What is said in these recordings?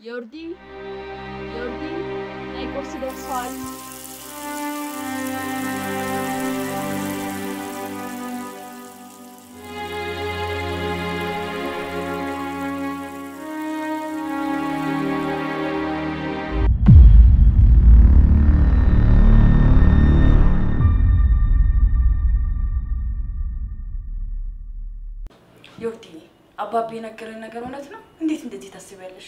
يوردي ናይ ቁርሲ ደርሷል ዮርዲ አባቢ ነገረኝ ነገር እውነት ነው እንዴት እንደዚህ ታስቢያለሽ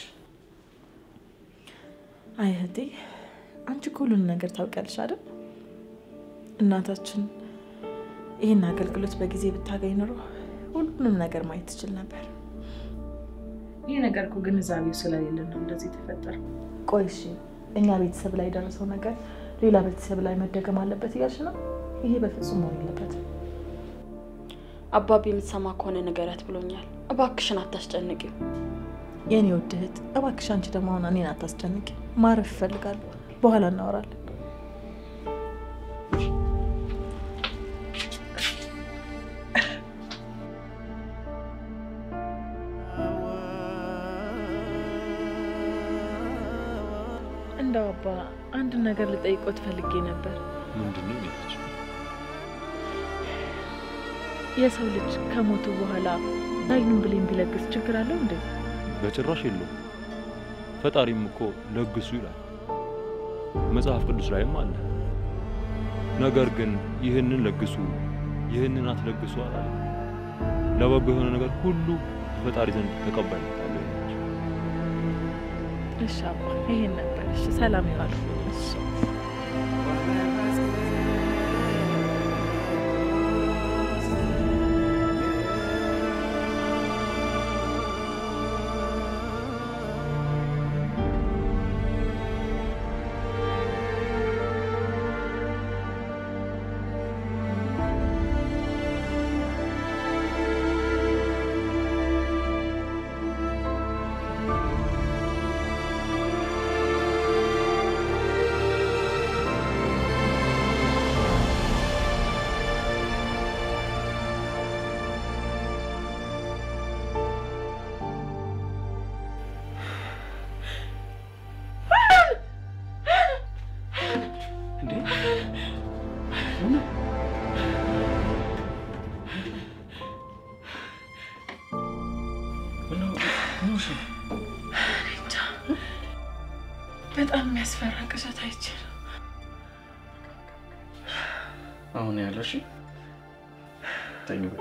አይ እህቴ አንቺ ሁሉን ነገር ታውቂያለሽ አይደል እናታችን ይሄን አገልግሎት በጊዜ ብታገኝ ኖሮ ሁሉንም ነገር ማየት ትችል ነበር ይሄ ነገር እኮ ግንዛቤው ስለሌለ ነው እንደዚህ ተፈጠረ ቆይሽ እኛ ቤተሰብ ላይ ደረሰው ነገር ሌላ ቤተሰብ ላይ መደገም አለበት ይያልሽ ነው ይሄ በፍጹም ነው የለበትም አባቢ የምትሰማ ከሆነ ነገራት ብሎኛል እባክሽን አታስጨንቂው የኔ ወድህት እባክሽ አንቺ ደግሞ አሁን እኔን አታስጨንቂ ማረፍ ፈልጋለሁ በኋላ እናወራለን እንደው አባ አንድ ነገር ልጠይቆት ፈልጌ ነበር ምንድነው ያለች የሰው ልጅ ከሞቱ በኋላ ዳግም ብሌን ቢለግስ ችግር አለው እንዴ በጭራሽ የለው ፈጣሪም እኮ ለግሱ ይላል መጽሐፍ ቅዱስ ላይም አለ ነገር ግን ይህንን ለግሱ ይህንን አትለግሱ አላለ ለበጎ የሆነ ነገር ሁሉ ፈጣሪ ዘንድ ተቀባይነት አለው እሺ አባ ይሄን ነበር እሺ ሰላም ይዋል እሺ በጣም የሚያስፈራ ቅዠት አይችል አሁን ያለሽ ታዩ በቃ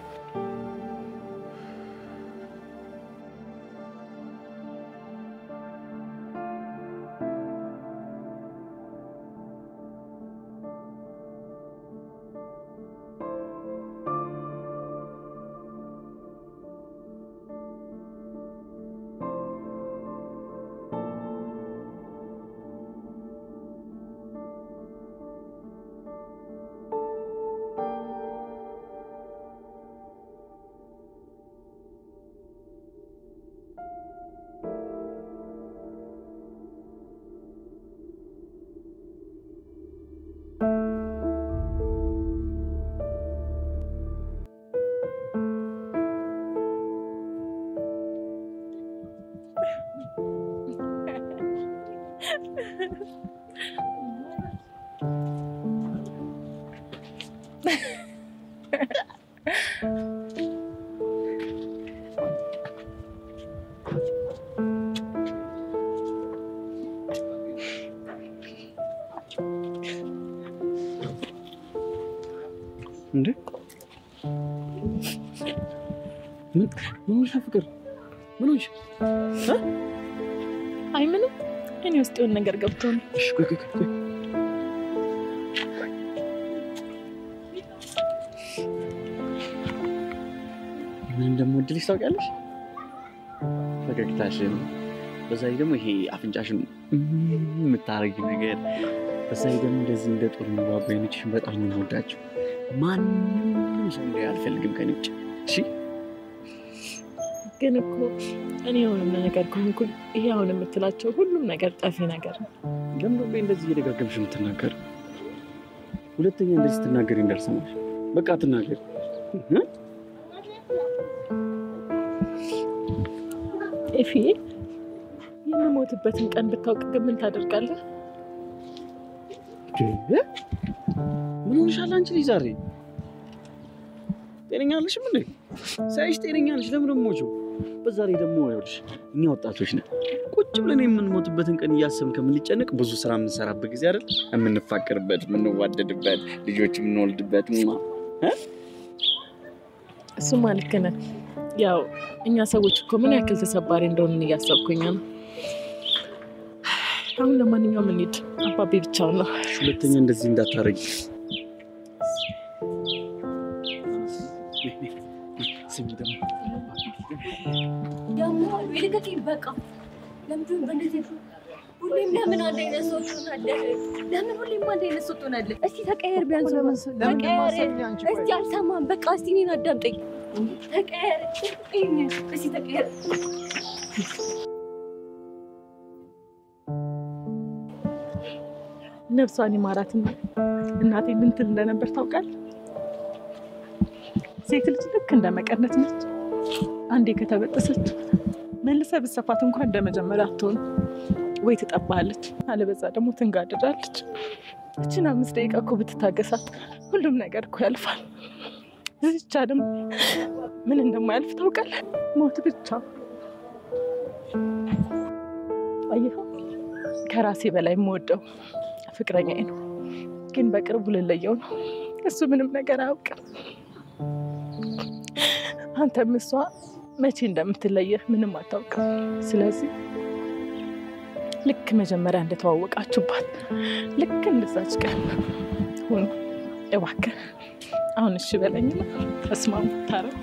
እንዴ ምን ፍቅር ምን ሆነሽ አይ ምንም እኔ ውስጥ የሆነ ነገር ገብቶ ነው እሺ ቆይ ምን እንደምወድልሽ ታውቂያለሽ ፈገግታሽን በዛ ደግሞ ይሄ አፍንጫሽን የምታረጊው ነገር በዛ ደግሞ እንደዚህ እንደ ጦር የሚዋጉኝሽን በጣም ነው የምወዳቸው ማንንም ሰው አልፈልግም ከንጭ እሺ ግን እኮ እኔ የሆነ ነገር ከሆንኩኝ ይሄ አሁን የምትላቸው ሁሉም ነገር ጠፊ ነገር ነው ለምን ነው እንደዚህ እየደጋገምሽ የምትናገር ሁለተኛ እንደዚህ ትናገሪ እንዳልሰማሽ በቃ ትናገሪ ኤፊ የምሞትበትን ቀን ብታውቅ ግን ምን ታደርጋለህ? ምን ሆነሻል አንቺ ልጅ ዛሬ? ጤነኛ ነሽ? ምን ሳይሽ ጤነኛ ነሽ? ለምን ደሞቹ በዛ ላይ ደግሞ ይኸውልሽ እኛ ወጣቶች ነን። ቁጭ ብለን የምንሞትበትን ቀን እያሰብን ከምንጨነቅ ብዙ ስራ የምንሰራበት ጊዜ አይደል? የምንፋቀርበት፣ የምንዋደድበት፣ ልጆች የምንወልድበት እሱማ ልክ ነህ። ያው እኛ ሰዎች እኮ ምን ያክል ተሰባሪ እንደሆንን እያሰብኩኝ ነው። አሁን ለማንኛውም እንሂድ። አባቤ ብቻውን ነው። ሁለተኛ እንደዚህ እንዳታረጊ። ስሚ ደግሞ ይልከት በቃ ለምን በእንደዚህ ሁሌም ለምን አንድ አይነት ሰው ትሆናለህ? ለምን ሁሌም አንድ አይነት ሰው ትሆናለህ? እስቲ ተቀየር፣ ቢያንስ ተቀየር። እስቲ አልሰማም። በቃ እስቲ እኔን አዳምጠኝ። ተቀየር፣ እስቲ ተቀየር። ነፍሷን ይማራትና እናቴ ምን ትል እንደነበር ታውቃለህ? ሴት ልጅ ልክ እንደ መቀነት ነች። አንዴ ከተበጠሰች መልሰ ብትሰፋት እንኳን እንደመጀመሪያ አትሆንም። ወይ ትጠባለች፣ አለበዛ ደግሞ ትንጋደዳለች። እችን 5 ደቂቃ እኮ ብትታገሳት ሁሉም ነገር እኮ ያልፋል። እዚቻ ደግሞ ምን እንደማያልፍ ታውቃለህ? ሞት ብቻ። አየኸው፣ ከራሴ በላይ የምወደው ፍቅረኛዬ ነው፣ ግን በቅርቡ ልለየው ነው። እሱ ምንም ነገር አያውቅም። አንተም እሷ መቼ እንደምትለየህ ምንም አታውቅም። ስለዚህ ልክ መጀመሪያ እንደተዋወቃችሁባት ልክ እንደዛች ቀን ሁኑ። እባክህ አሁን እሺ በለኝና ተስማሙ፣ ታረቁ።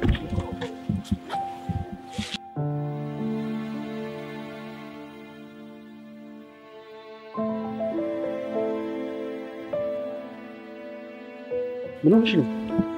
ምን ሆነሽ ነው?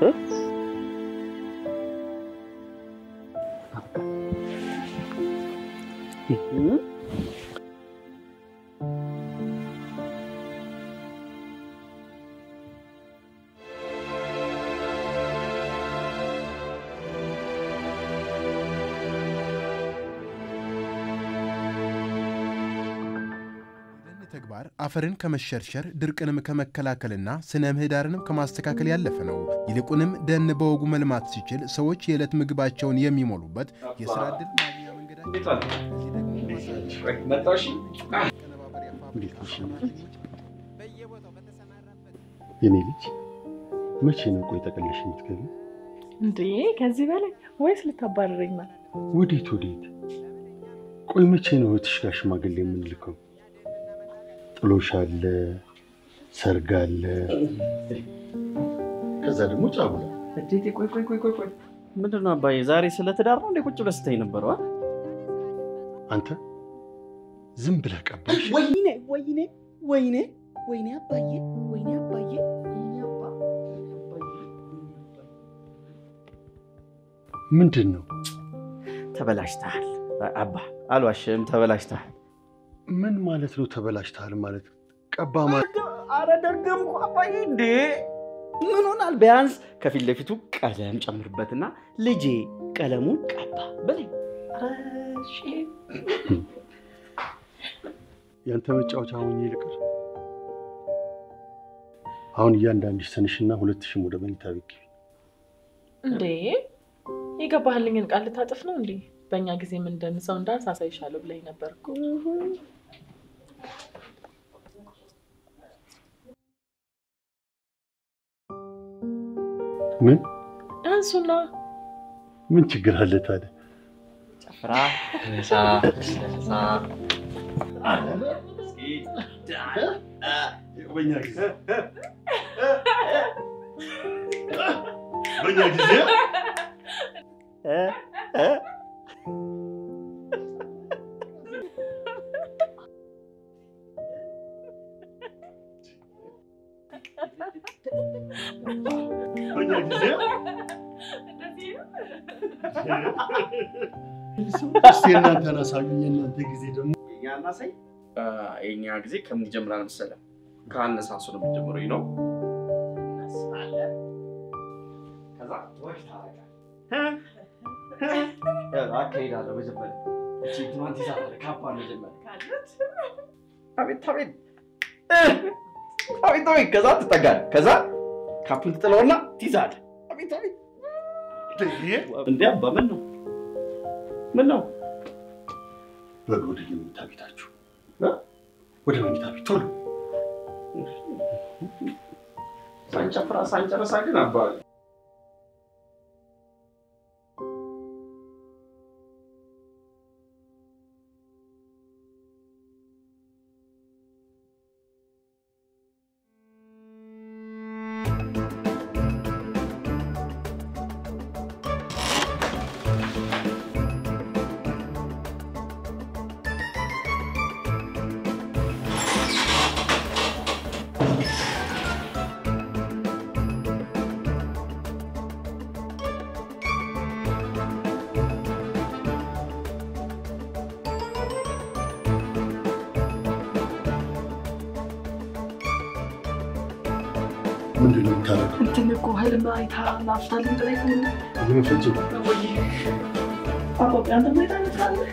ተግባር አፈርን ከመሸርሸር ድርቅንም ከመከላከልና ስነ ምህዳርንም ከማስተካከል ያለፈ ነው። ይልቁንም ደን በወጉ መልማት ሲችል ሰዎች የዕለት ምግባቸውን የሚሞሉበት የሥራ ዕድል ማግኛ መንገዳቸው የኔ ልጅ መቼ ነው ቆይ ተቀለሽ የምትገቢ? እንዴ ከዚህ በላይ ወይስ ልታባረረኝ ነው? ወዴት? ቆይ መቼ ነው እህትሽ ጋር ሽማግሌ የምንልከው? ጥሎሽ አለ፣ ሰርግ አለ፣ ከዛ ደግሞ ጫጉላ። እዴት ቆይ ምንድነው አባዬ ዛሬ ስለ ትዳር ነው እንዴ ቁጭ ብለህ ስትይ ነበረው? አንተ ዝም ብለህ ቀባሽ። ወይኔ አባዬ ምንድነው? ተበላሽተሃል አባ። አልዋሽም፣ ተበላሽተሃል። ምን ማለት ነው ተበላሽተሃል ማለት? ቀባ ማለት አረ ደገምኩ አባዬ። እንዴ ምን ሆናል? ቢያንስ ከፊት ለፊቱ ቀለም ጨምርበትና ልጄ ቀለሙን ቀባ በለኝ። እሺ ያንተ መጫወቻ ሆኜ ልቅር። አሁን እያንዳንድሽ ተነሽና 2000 ወደ መኝታ ቤት ግቢ። እንዴ ይገባህልኝን ቃል ልታጥፍ ነው እንዴ? በእኛ ጊዜ ምን እንደምሰው እንዳንስ አሳይሻለሁ ብለኝ ነበር እኮ። ምን አንሱና ምን ችግር አለ ታዲያ? ጨፍራ ነሳ በእኛ ጊዜ እናንተን አሳዩኝ። እናንተ ጊዜ ደግሞ የኛ ጊዜ ከምን ጀምራል መሰለህ? ከአነሳሱ ነው የሚጀምረው ነው። ከዛ ወይ ታረጋለህ አካሄዳለሁ መጀመሪያ እንትናን ትይዛለህ ካፓ ነው ጀመረ አቤት አቤት አቤት አቤት ከዛ ትጠጋለህ ከዛ ካፑን ትጥለውና ትይዛለህ አቤት አቤት እንዴ አባ ምን ነው በሉ ወደ መኝታ ቤታችሁ ወደ መኝታ ቤት ቶሎ ሳንጨርሳ ግን አባ ምንድነው የምታደርገው? እንትን እኮ ህልም አይታ ናፍታልን ብለህ ነው ምን ፈጽሞ አባቢ አንተ ምን ታነሳለህ?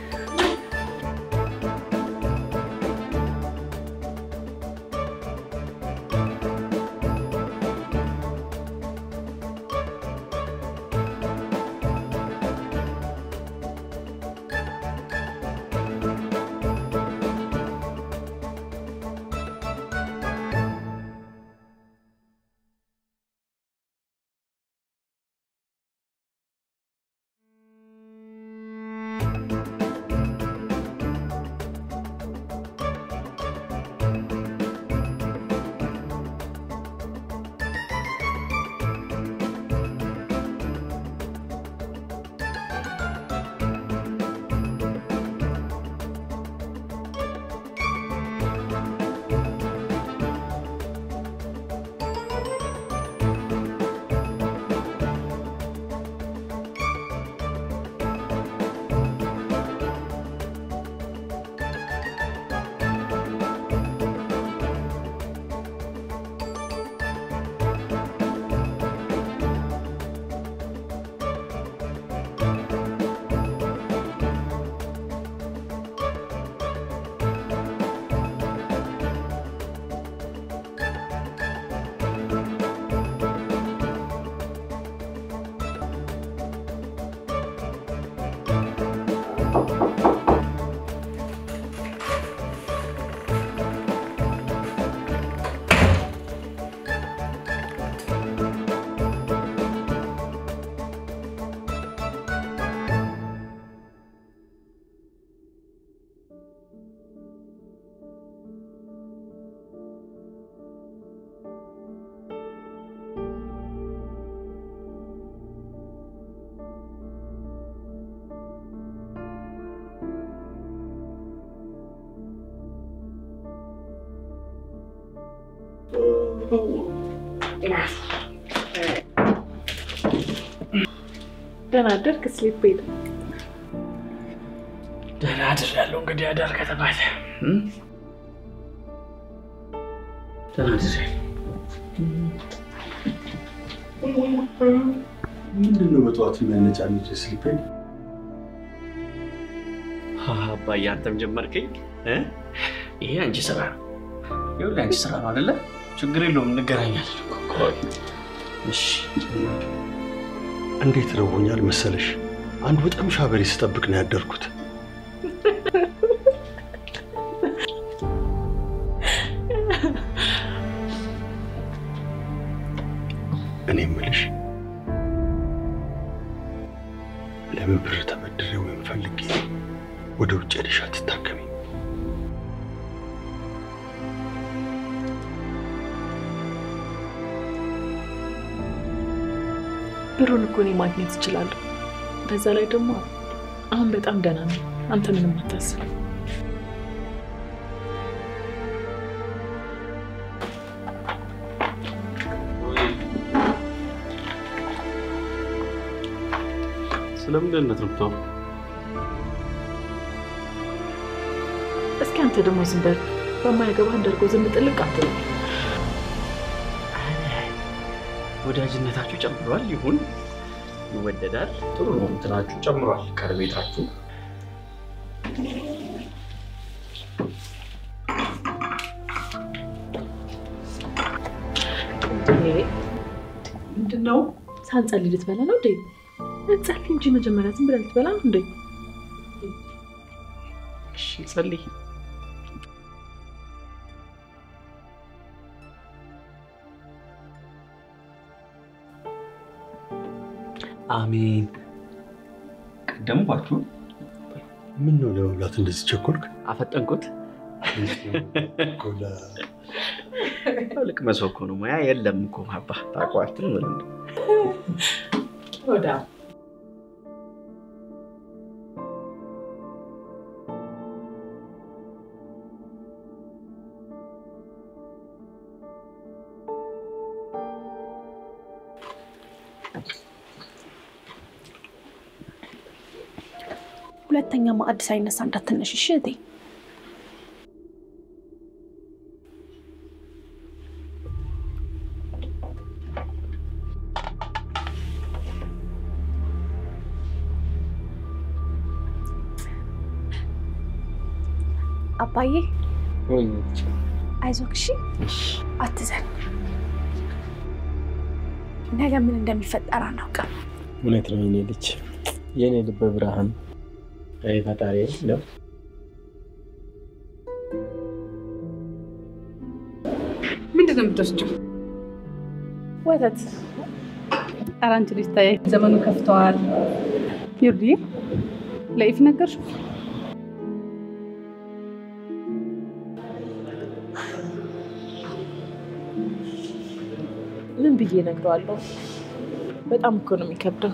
ደህና አደርክ ስሊፕ ቤት ደህና አድሬያለሁ እንግዲህ አዳር ከተባለ ደህና አድሬያለሁ ምንድነው በጠዋት የሚያነጫንጭ ስሊፕ ቤት አባዬ አንተም ጀመርከኝ ይሄ አንቺ ስራ ነው ይኸውልህ አንቺ ስራ ነው አይደለ ችግር የለውም እንገናኛለን እሺ እንዴት ረቦኛል መሰለሽ አንድ በጣም ሻበሪ ስጠብቅ ነው ያደርኩት እኔ የምልሽ ለምን ብር ተበድሬ ወይም ፈልጌ ወደ ውጭ ሄደሽ አትታከሚ ብሩን እኮ እኔ ማግኘት እችላለሁ በዛ ላይ ደግሞ አሁን በጣም ደህና ነኝ አንተ ምንም አታስብ ስለምን ነጥብታው እስኪ አንተ ደግሞ ዝም በል በማይገባ እንደርጎ ዝም ጥልቅ አትበል ወዳጅነታችሁ ጨምሯል ይሁን ይወደዳል ጥሩ ነው እንትናችሁ ጨምሯል ከርቤታችሁ ምንድነው? ሳንጸልይ ልትበላ ነው እንዴ? እንጸልይ እንጂ መጀመሪያ ዝም ብለን ልትበላ ነው እንዴ? እሺ ጸልይ። አሜን። ቀደምኳችሁ። ምን ነው ለመብላት እንደዚህ ቸኮልክ? አፈጠንኩት። ልክ መስኮ ነው ሙያ የለም እኮ አባ ታቋርተን ምን እንደ ወዳ ሁለተኛ ማዕድ ሳይነሳ እንዳትነሽ እሺ እቴ። አባዬ አይዞህ እሺ፣ አትዘን። ነገ ምን እንደሚፈጠር አናውቅም። እውነት ነው የኔ ልጅ፣ የኔ ልብ ብርሃን። አይ ፈጣሪ ነው። ምንድን ነው የምትወስጂው? ወተት። ኧረ አንቺ ልጅ ታይ፣ ዘመኑ ከፍተዋል። ይርዲ ለኢፍ ነገርሽ? ምን ብዬ እነግረዋለሁ? በጣም እኮ ነው የሚከብደው።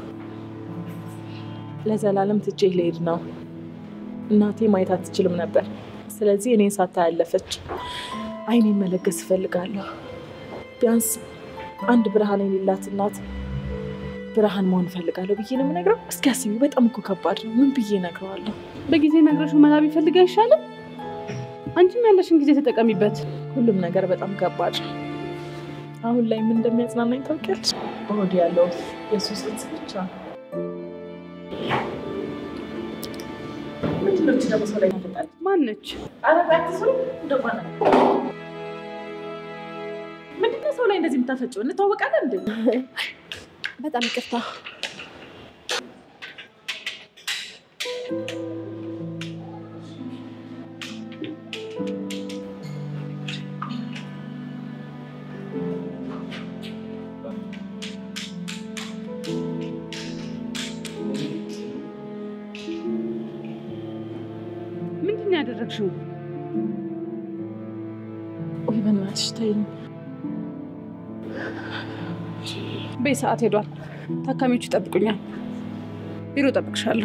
ለዘላለም ትቼ ልሄድ ነው። እናቴ ማየት አትችልም ነበር። ስለዚህ እኔን ሳታይ አለፈች። አይኔን መለገስ እፈልጋለሁ። ቢያንስ አንድ ብርሃን የሌላት እናት ብርሃን መሆን እፈልጋለሁ ብዬ ነው የምነግረው። እስኪ አስቢ፣ በጣም እኮ ከባድ ነው። ምን ብዬ እነግረዋለሁ? በጊዜ ነግረሽው መላ ቢፈልግ አይሻልም? አንቺም ያለሽን ጊዜ ተጠቀሚበት። ሁሉም ነገር በጣም ከባድ ነው። አሁን ላይ ምን እንደሚያጽናናኝ ታውቂያለሽ? ሆድ ያለው የሱስ ጽንስ ብቻ ነው። ምንድን ነው ደግሞ ሰው ላይ ታፈጣለች? ማነች? ኧረ ባትስሩ እንደማና ምንድን ነው ሰው ላይ እንደዚህ የምታፈጪው? እንተዋወቃለን እንዴ? በጣም ይቅርታ። ምንድን ነው ያደረግሽው? ወይ በእናትሽ ተይኝ። በሰዓት ሄዷል። ታካሚዎቹ ይጠብቁኛል። ቢሮ እጠብቅሻለሁ።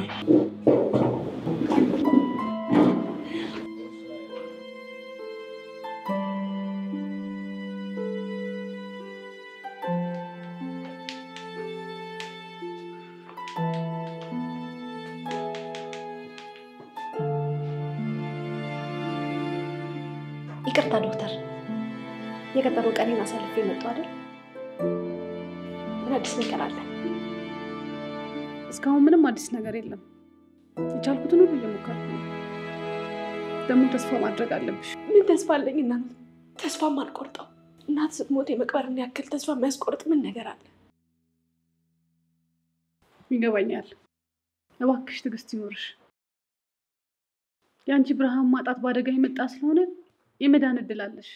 ይቅርታ ዶክተር፣ የቀጠሮ ቀኔን አሳልፌ መጣሁ አይደል? ምን አዲስ ነገር አለ? እስካሁን ምንም አዲስ ነገር የለም። የቻልኩትን ሁሉ እየሞከርኩ ነው። ደግሞ ተስፋ ማድረግ አለብሽ። ምን ተስፋ አለኝ እናት? ተስፋም አልቆርጠው። እናት ስትሞት የመቅበርን ያክል ተስፋ የሚያስቆርጥ ምን ነገር አለ? ይገባኛል። እባክሽ ትዕግስት ይኖርሽ። የአንቺ ብርሃን ማጣት በአደጋ የመጣ ስለሆነ የመዳን እድል አለሽ።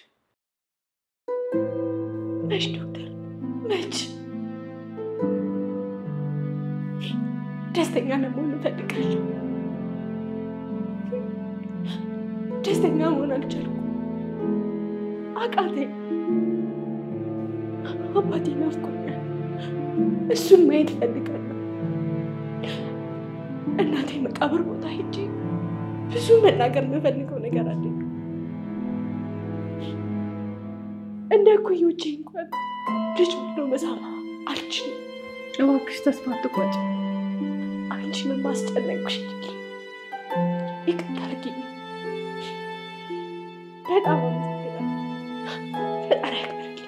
መች ዶክተር መች? ደስተኛ ለመሆን እፈልጋለሁ። ደስተኛ መሆን አልቻልኩም። አቃተኝ። አባቴ ናፍቆኛል። እሱን ማየት እፈልጋለሁ። እናቴ መቃብር ቦታ ሄጄ ብዙ መናገር የምፈልገው ነገር አለኝ። እንደ እኩዮቼ እንኳን ልጅ ብሎ መሳም አልችልም። እባክሽ ተስፋ አትቆርጪ። አንቺንም አስጨነቅኩሽ። ይቅርታ አድርጊኝ። በጣም አመሰግናለሁ። ፈጣሪ ያክብርልኝ።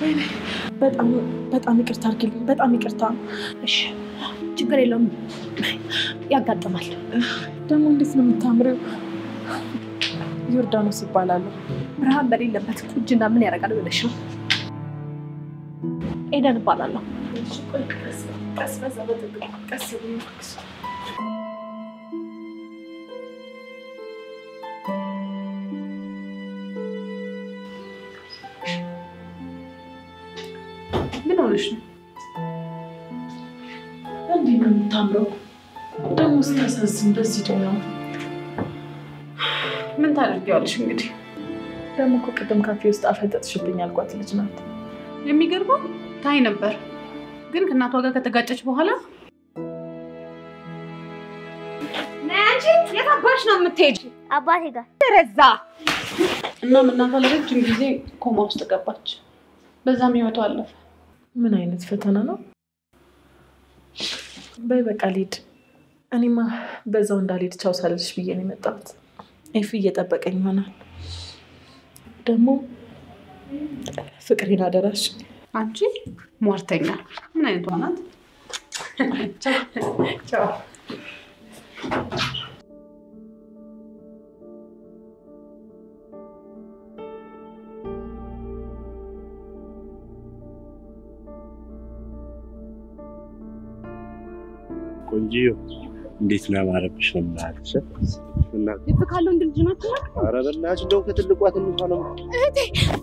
በጣም ይቅርታ አድርጊልኝ። በጣም ይቅርታ። እሺ ችግር የለውም ያጋጥማል። ደግሞ እንዴት ነው የምታምሪው? ዮርዳኖስ እባላለሁ። ብርሃን በሌለበት ቁጅና ምን ያደርጋል ብለሽ ነው? ኤደን እባላለሁ። ቀስ በዛ በጥቅም ቀስ ብለሽ ምን ሆነሽ ነው? እንዴት ነው የምታምረው? ደግሞ ስታሳዝን በዚህ ደግሞ ምን ታደርጊዋለሽ እንግዲህ። ደግሞ እኮ ቅድም ካፌ ውስጥ አፈጠጥሽብኝ አልኳት ልጅ ናት። የሚገርመው ታይ ነበር፣ ግን ከእናቷ ጋር ከተጋጨች በኋላ ነጂ የታባሽ ነው የምትሄጂ? አባቴ ጋር ተረዛ እናም እናቷ ለረጅም ጊዜ ኮማ ውስጥ ገባች። በዛም ህይወቷ አለፈ። ምን አይነት ፈተና ነው? በይ በቃ ልሂድ። እኔማ በዛው እንዳልሄድ ቻው ሳልልሽ ብዬ ነው የመጣሁት። ኤፍ እየጠበቀኝ ይሆናል። ደግሞ ፍቅሬን አደራሽ። አንቺ ሟርተኛ ምን አይነቷ ናት? ቻው። ቆንጂዮ እንዴት ነው ያማረብሽ ነው ማለት እና ይፈካሉ እንደ ልጅ ናት። ኧረ በእናትሽ እንደው ከትልቋ ትንሿ ነው እህቴ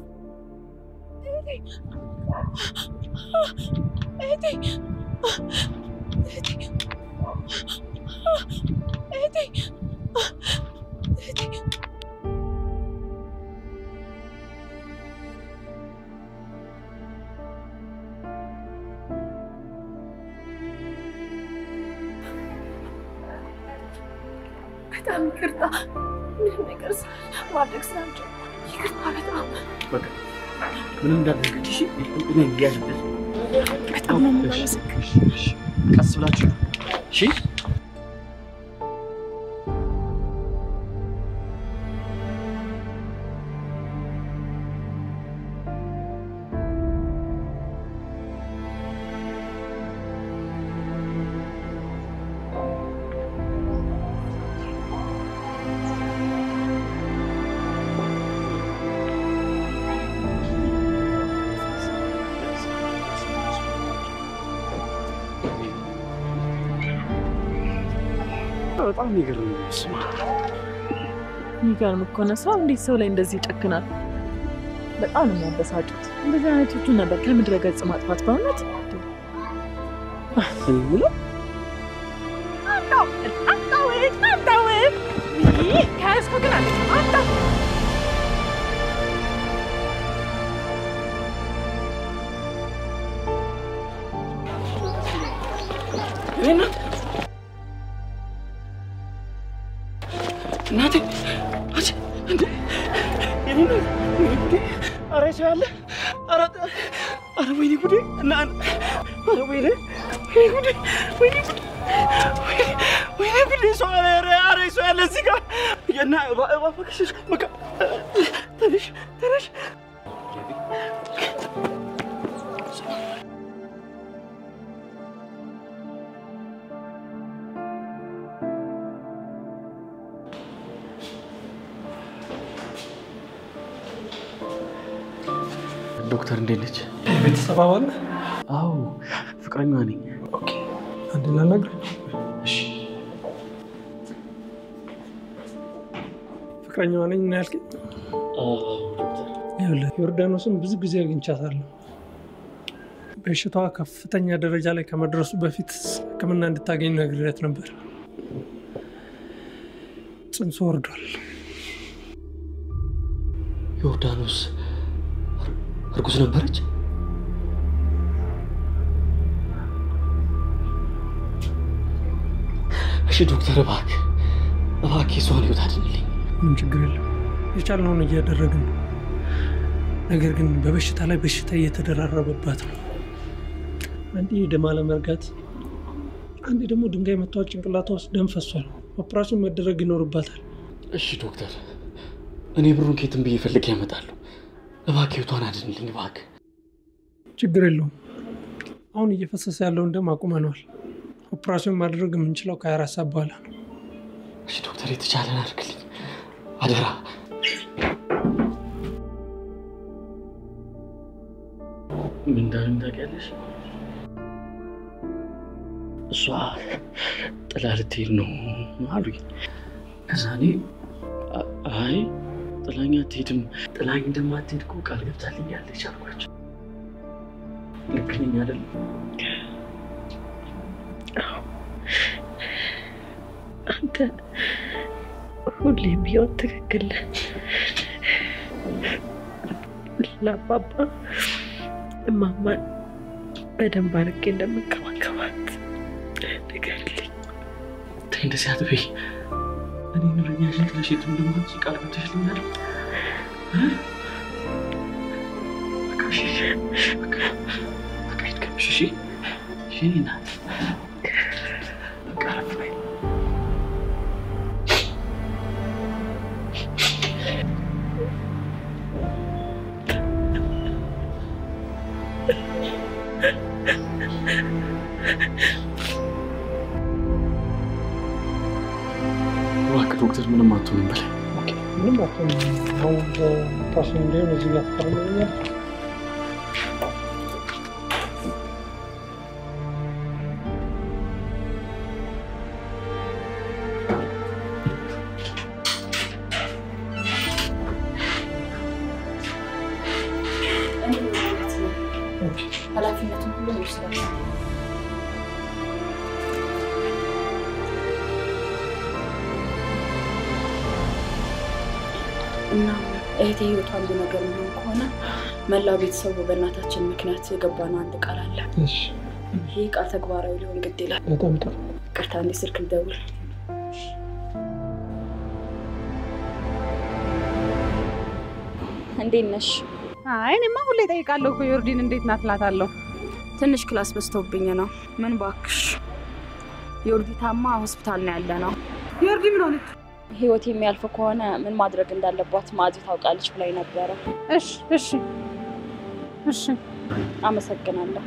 በጣም ይቅርታ። ምንም ነገር ማድረግ ስላልቻልኩ ይቅርታ። በጣም በቃ ምንም እንዳደረግሽ እኔ እንዲያዝብሽ በጣም ነው የማመሰግነው። ቀስ ብላችሁ እሺ። በጣም ይገርም ነው። የሚገርም እኮ ነው። ሰው እንዴት ሰው ላይ እንደዚህ ይጨክናል? በጣም ነው የሚያበሳጩት። እንደዚህ አይነቶቹ ነበር ከምድረ ገጽ ማጥፋት። በእውነት ስንብሎ ከያዝኩ ግን አለ እናቴ አንቺ እንዴ የኔ አረ ይሻለ አረ ወይኔ ጉዴ እና አረ ወይኔ ጉዴ ወይኔ ጉዴ ሰው አረ ሰው ያለ እዚህ ጋር እና እባክሽ በቃ ትንሽ ዶክተር እንዴት ነች? ቤተሰብ አባል? አዎ ፍቅረኛዋ ነኝ። ኦኬ አንድ ላናግር። እሺ ፍቅረኛዋ ነኝ እና ያልከኝ? አዎ ዶክተር። ይኸውልህ ዮርዳኖስን ብዙ ጊዜ አግኝቻታለሁ። በሽታዋ ከፍተኛ ደረጃ ላይ ከመድረሱ በፊት ሕክምና እንድታገኝ ነግሬያት ነበር። ጽንሱ ወርዷል። ዮርዳኖስ እርጉዝ ነበረች? እሺ ዶክተር እባክህ የሷን ህይወት አድንልኝ። ምንም ችግር የለም፣ የቻልነውን እያደረግን ነው። ነገር ግን በበሽታ ላይ በሽታ እየተደራረበባት ነው። አንዴ የደም አለመርጋት፣ አንዴ ደግሞ ድንጋይ መቷት ጭንቅላቷ ውስጥ ደም ፈሷል። ኦፕራሽን መደረግ ይኖርባታል። እሺ ዶክተር፣ እኔ ብሩን ከየትም ብዬ ፈልጌ ያመጣለሁ። እባክህ ህይወቷን አድንልኝ እባክህ። ችግር የለውም። አሁን እየፈሰሰ ያለውን ደም አቁመነዋል። ኦፕራሲዮን ማድረግ የምንችለው ከ24 ሰዓት በኋላ ነው። እሺ ዶክተር፣ የተቻለን አድርግልኝ አደራ። ምን እንዳለም ታውቂያለሽ? እሷ ጥላ ልትሄድ ነው አሉኝ። ከዛ እኔ አይ ጥላኝ አትሄድም፣ ጥላኝ እንደማትሄድ እኮ ቃል ገብታልኛለች አልኳቸው። ልክ ነኝ አይደል? አንተ ሁሌም ቢሆን ትክክል ነህ። ለአባባ እማማን በደንብ አድርጌ እንደምንከባከባት ንገሪልኝ። ተይ እንደዚህ አትበይ። እኔ ኑረኛሽን ጥለሽ የትም እንደማትሄጂ ቃል ገብተሽልኛል። በቃ እሺ፣ በቃ ይድከምሽ። እሺ የእኔ እናት በቃ አረፍ በይ። እባክህ ዶክተር ምንም አትሆንም በላይ። ምንም አትሆንም። አሁን ኦፕራሲዮን እንዲሆን እዚህ ጋር ተፈርሞልኛል። ኃላፊነቱን ሁሉ ይወስዳል። እና እህቴ ህይወቷ አንድ ነገር የሚሆን ከሆነ መላው ቤተሰቡ በእናታችን ምክንያት የገባነው አንድ ቃል አለ። ይህ ቃል ተግባራዊ ሊሆን ግድ ይላል። በጣም ጥሩ። ይቅርታ፣ አንዴ ስልክ ልደውል። እንዴት ነሽ? አይ እኔማ ሁሌ እጠይቃለሁ እኮ ዮርዲን እንዴት ናት እላታለሁ። ትንሽ ክላስ በዝቶብኝ ነው። ምን ባክሽ፣ ዮርዲ ታማ ሆስፒታል ነው ያለነው። ዮርዲ ምን ሆነች? ህይወት የሚያልፍ ከሆነ ምን ማድረግ እንዳለባት ማዚ ታውቃለች ብላኝ ነበረ። እሺ አመሰግናለሁ።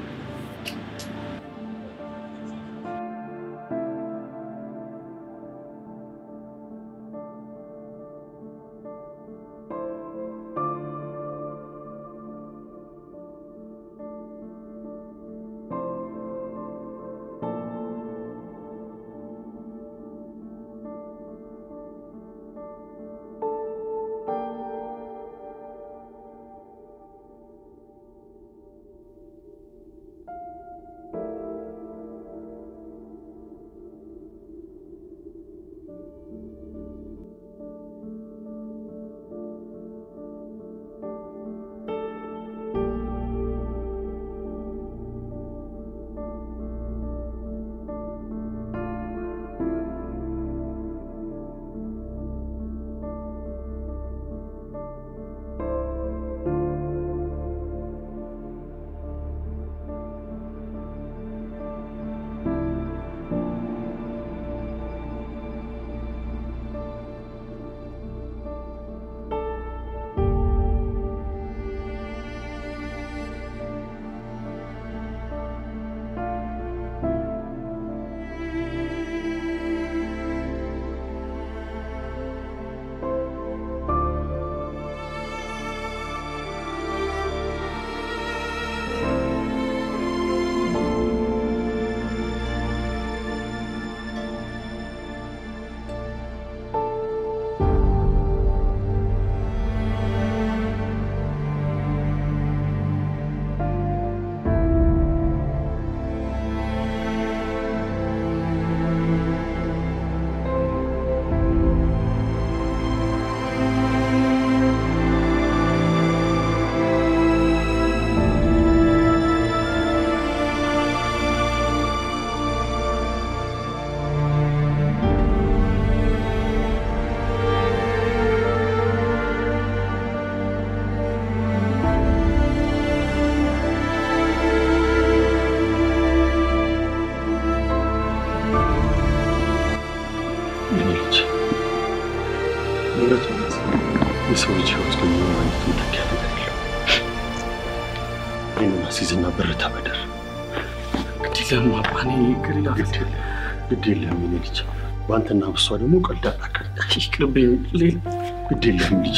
ይህንን አስይዝና ብር ተበደር። ግድ የለም አባኔ ከሌላ ግድ የለም የኔ ልጅ። በአንተና በሷ ደግሞ ቀልድ አታውቅም። ይቅርብኝ። ሌላ ግድ የለም ልጅ።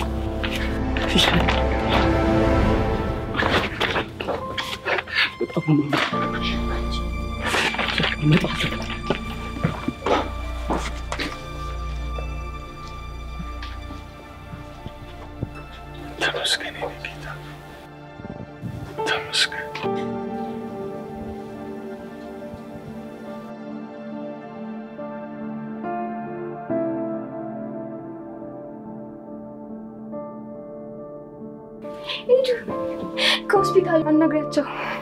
በጣም እመጣለሁ። ተመስገን የኔ ጌታ ተመስገን። ሂዱ ከሆስፒታል አናግሪያቸው።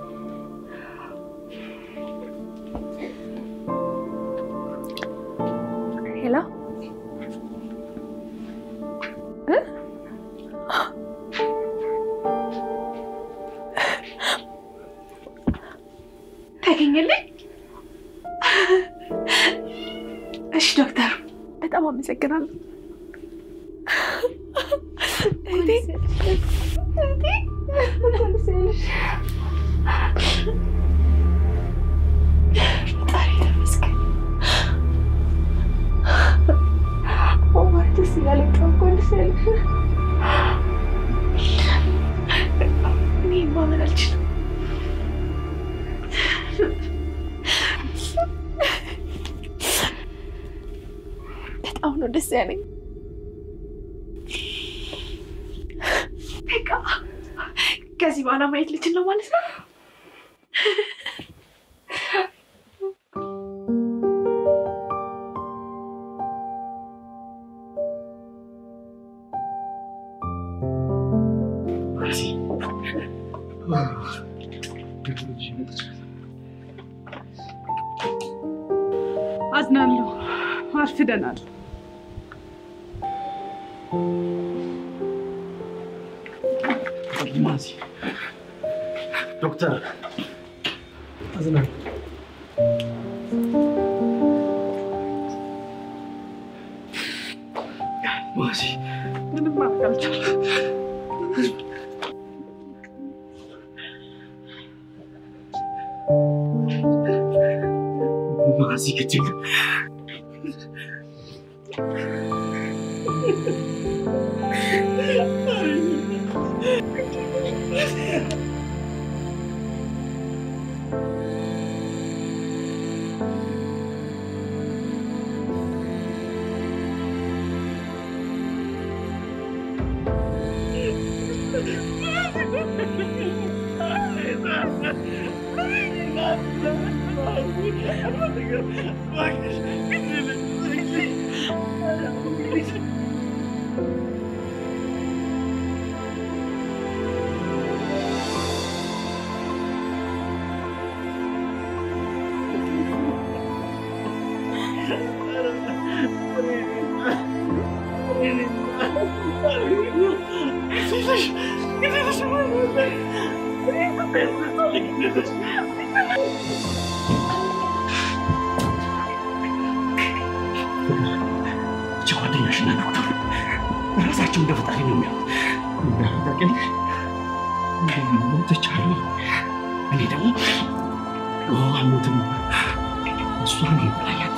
ሄሎ ታገኘልኝ? እሺ ዶክተር በጣም አመሰግናለሁ። በጣም ነው ደስ ያለኝ። በቃ ከዚህ በኋላ ማየት ልችል ነው ማለት ነው። አዝናለሁ። አርፍደናል። ማዚ ዶክተር አዝናለሁ። ማዚ ምንም ማድረግ አልቻልኩም። ማዚ ግድ ጓደኛሽና ዶክተሩ ራሳቸው እንደ ፈጣሪ ነው የሚያዩት። እንዳታውቂያለሽ ሞተቻለሁ። እኔ ደግሞ አልሞትም። እሷን የበላያት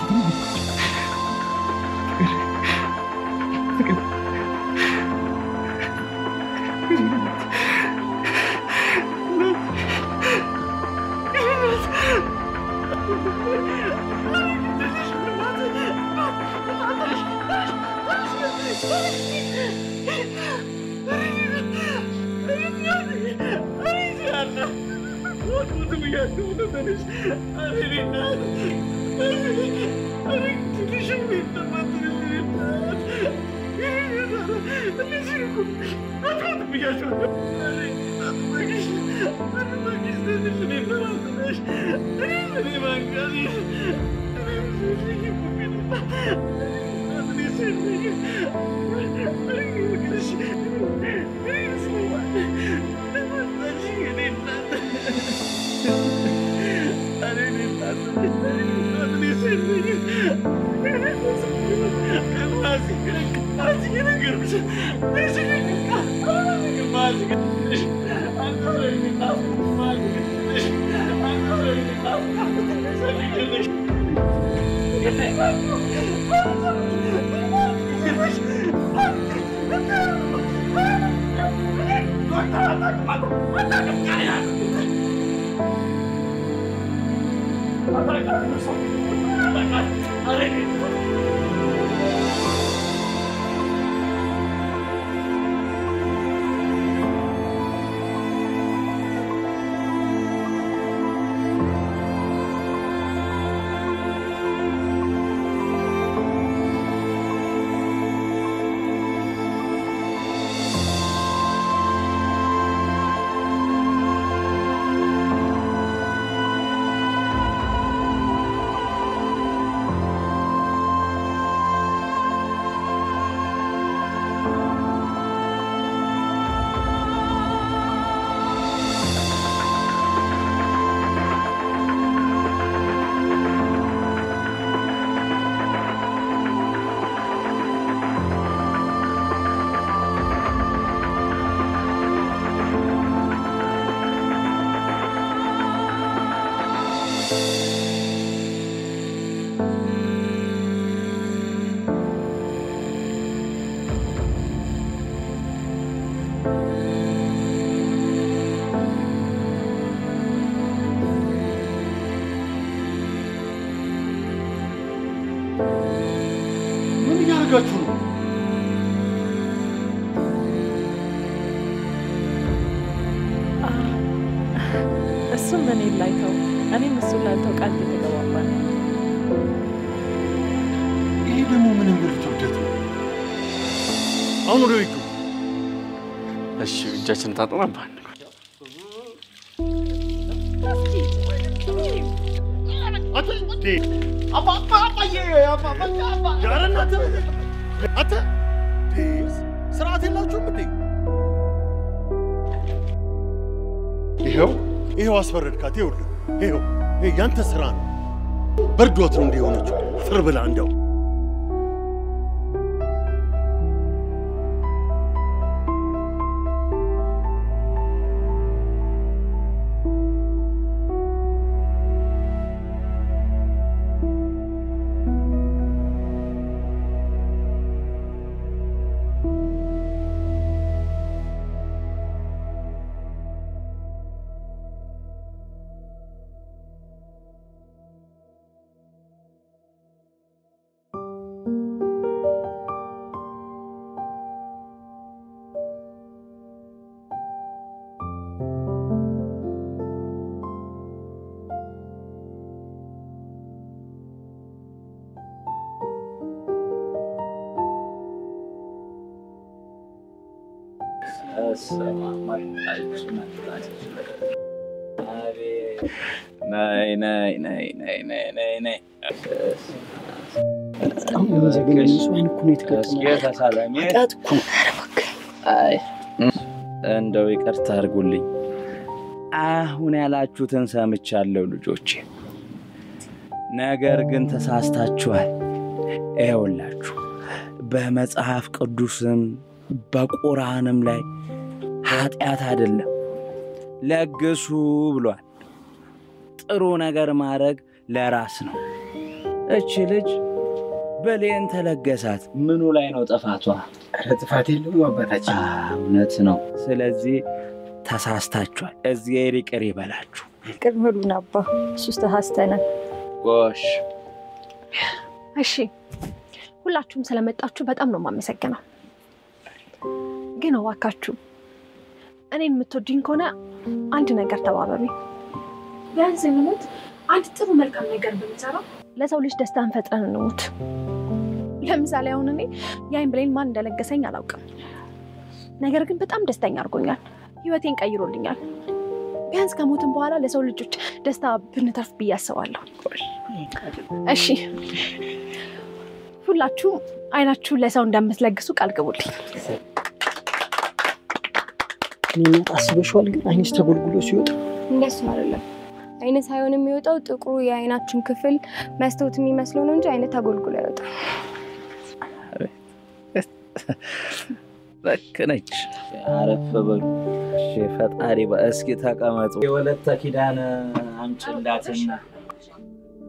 Mas እሱም እኔን ላይተው እኔም እሱን ላይተው ቃል እየተገባባን። ይሄ ደግሞ ምን ብርቱ ውደት ነው? አሁን ወደ ቤቱ። እሺ እጃችን ታጥበን ባን ስርዓት የላችሁም እንዴ? ይሄው አስፈረድካት። ይሄው ያንተ ስራ ነው። በርዶት ነው እንደሆነች ፍር ብላ እንደው ናይ በጣም የሚዘገኝ ሰውን እኮ ነው የተከተለው። አይ እንደው ይቅርታ አድርጉልኝ። አሁን ያላችሁትን ሰምቻለሁ ልጆቼ፣ ነገር ግን ተሳስታችኋል። ይኸውላችሁ በመጽሐፍ ቅዱስም በቁርአንም ላይ ኃጢአት አይደለም ለግሱ ብሏል። ጥሩ ነገር ማድረግ ለራስ ነው። እቺ ልጅ በሌን ተለገሳት። ምኑ ላይ ነው ጥፋቷ? ጥፋት የለውም አባታችን። እውነት ነው። ስለዚህ ተሳስታችኋል። እግዚአብሔር ይቅር ይበላችሁ። ይቅር በሉን አባ፣ እሱስ ተሳስተናል። ጎሽ እሺ፣ ሁላችሁም ስለመጣችሁ በጣም ነው የማመሰግነው። ግን እባካችሁ እኔን የምትወዱኝ ከሆነ አንድ ነገር ተባበሩ። ቢያንስ እንሞት አንድ ጥሩ መልካም ነገር ብንሰራ ለሰው ልጅ ደስታን ፈጥረን እንሞት። ለምሳሌ አሁን እኔ ያይን ብሌን ማን እንደለገሰኝ አላውቅም፣ ነገር ግን በጣም ደስተኛ አድርጎኛል፣ ህይወቴን ቀይሮልኛል። ቢያንስ ከሞትም በኋላ ለሰው ልጆች ደስታ ብንተርፍ ብዬ አስባለሁ። እሺ ሁላችሁ አይናችሁ ለሰው እንደምትለግሱ ቃል ግቡልኝ። እኔ አስበሽዋል? ግን አይንስ ተጎልጉሎ ሲወጣ እንደሱ አይደለም። አይነ ሳይሆን የሚወጣው ጥቁሩ የአይናችን ክፍል መስታወት የሚመስለው ነው እንጂ አይነ ተጎልጉሎ አይወጣም። በከነች አረፍ በሉ። እሺ ፈጣሪ በእስኪ ተቀመጡ። የወለተ ኪዳን አምጭላትና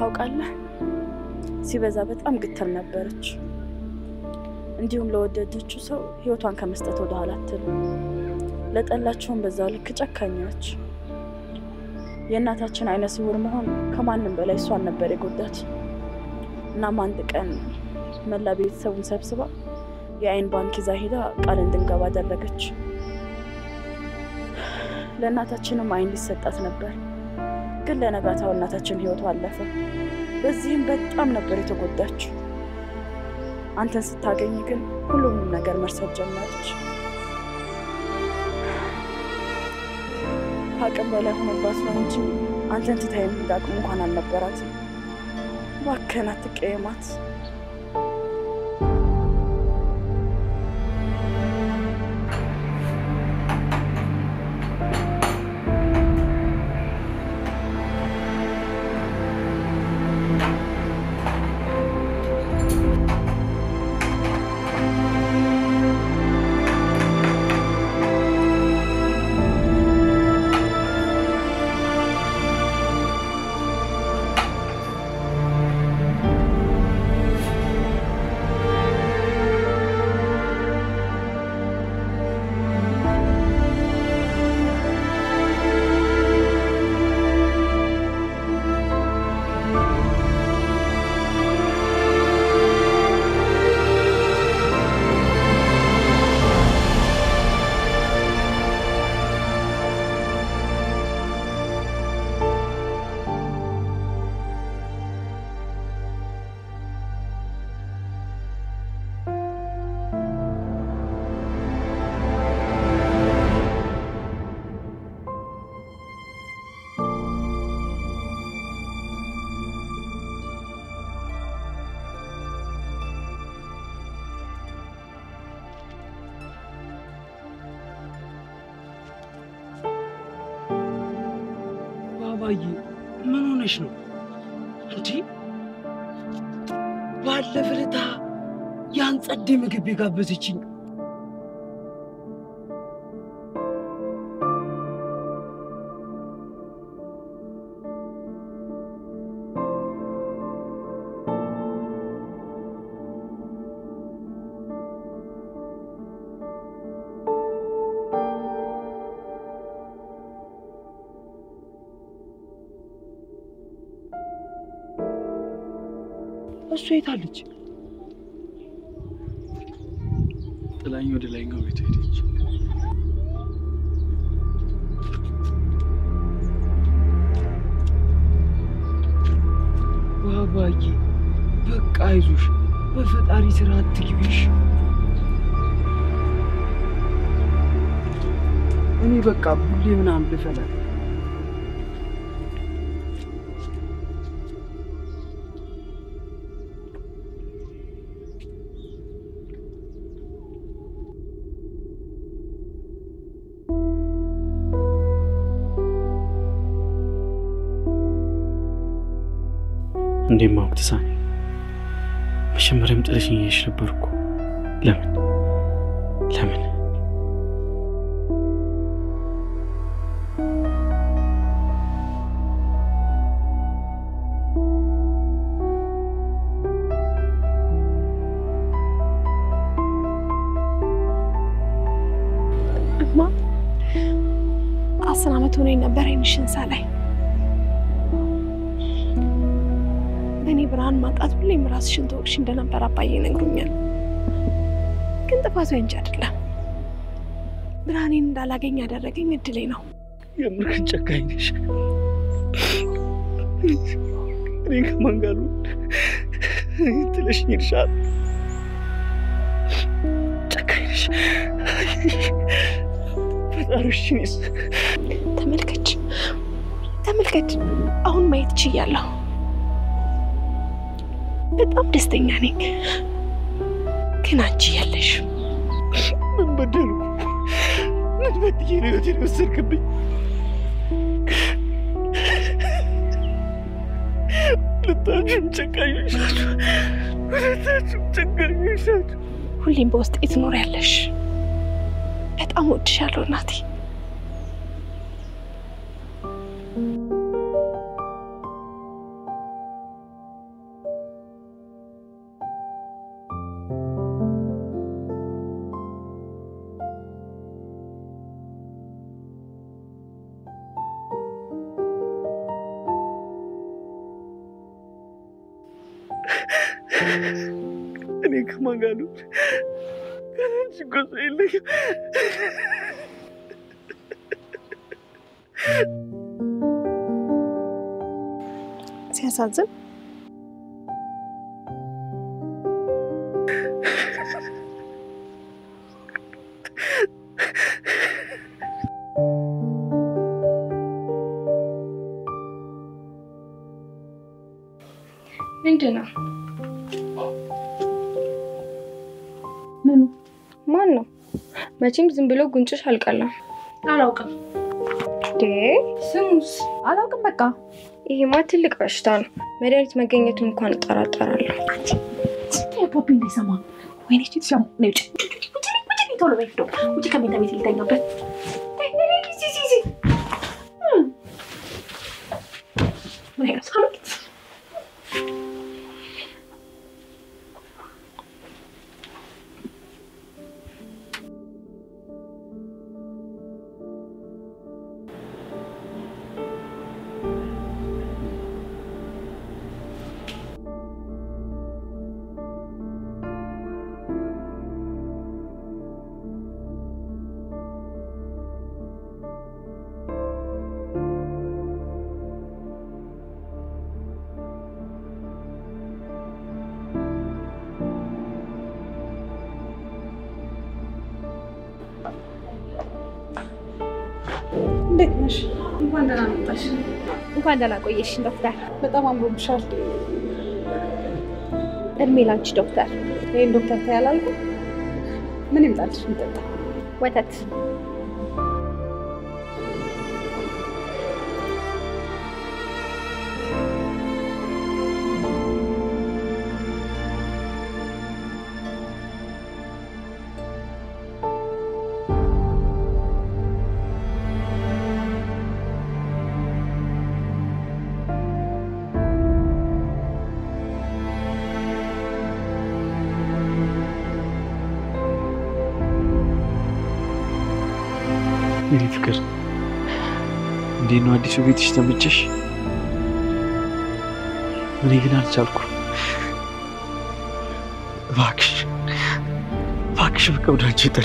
ታውቃለህ ሲበዛ በጣም ግትር ነበረች እንዲሁም ለወደደችው ሰው ህይወቷን ከመስጠት ወደ ኋላ አትልም ለጠላቸውን በዛው ልክ ጨካኝ ነች የእናታችን አይነ ስውር መሆን ከማንም በላይ እሷን ነበር የጎዳት እናም አንድ ቀን መላ ቤተሰቡን ሰብስባ የአይን ባንክ ይዛ ሄዳ ቃል እንድንገባ አደረገች ለእናታችንም አይን ሊሰጣት ነበር ግን ለነጋታው እናታችን ህይወቷ አለፈ በዚህም በጣም ነበር የተጎዳችው አንተን ስታገኝ ግን ሁሉንም ነገር መርሳት ጀመረች አቅም በላይ ሆኖባት ነው እንጂ አንተን ትታይ የምትዳቅም እንኳን አልነበራትም እባክህን አትቀየማት ባባዬ ምን ሆነሽ ነው እንዴ ባለፈለታ ያን ጸዴ ምግብ የጋበዘችኝ እሱ የታለች ጥላኝ ወደ ላይኛው ቤት ሄደች ባባዬ በቃ አይዞሽ በፈጣሪ ስራ አትግቢሽ እኔ በቃ ቡሌ ምናምን ልፈላል እንዴ ማውጥሳኔ መጀመሪያም ጥለሽኝ እየሽ ነበርኩ ለምን እማ 10 ዓመት ሆነኝ ነበር አይንሽን ሳላይ በእኔ ብርሃን ማጣት ሁሌም ራስሽን ተወቅሽ እንደነበር አባዬ ነግሮኛል ግን ጥፋቱ ያንቺ አይደለም ብርሃኔን እንዳላገኝ ያደረገኝ እድሌ ነው የምርክን ጨካኝ ነሽ እኔ ከማን ጋር ጥለሽኝ ሄድሻል ጨካኝ ነሽ ፈጣሪሽንስ ተመልከች አሁን ማየት ችያለሁ በጣም ደስተኛ ነኝ ግን አንቺ ያለሽ ምን በደልኩ ምን በድዬ ነው ህይወቴን ወሰድክብኝ ሁለታችሁም ጨካኞች ናችሁ ሁሌም በውስጤ ትኖሪያለሽ በጣም ወድሻለሁ እናቴ እኔ ከማን ጋር ነው? ከአንቺ እኮ ሰው የለኝም። ሲያሳዝን ምንድን ነው? ምኑ? ማን ነው? መቼም ዝም ብሎ ጉንጭሽ አልቀላም። አላውቅም። ስሙስ? አላውቅም። በቃ ይሄማ ትልቅ በሽታ ነው። መድኃኒት መገኘቱን እንኳን እጠራጠራለሁ። ፖፒ እንዳይሰማ። ወይኔ እቺ ትሻም ነው። ውጪ ቶሎ በይ ሄዶ ውጪ ከመኝታ ቤት ልተኛበት። እንዴት ነሽ? እንኳን ደህና መጣሽ። እንኳን ደህና ቆየሽ ዶክተር። በጣም አምሮብሻል። እድሜ ላንቺ ዶክተር። ይሄን ዶክተር ታያላልኩ። ምን ይምጣልሽ? እንጠጣ። ወተት። የኔ ፍቅር እንዴት ነው አዲሱ ቤትሽ? ተመቸሽ? እኔ ግን አልቻልኩም። እባክሽ በቃ ወደ አንቺ ጥሪ።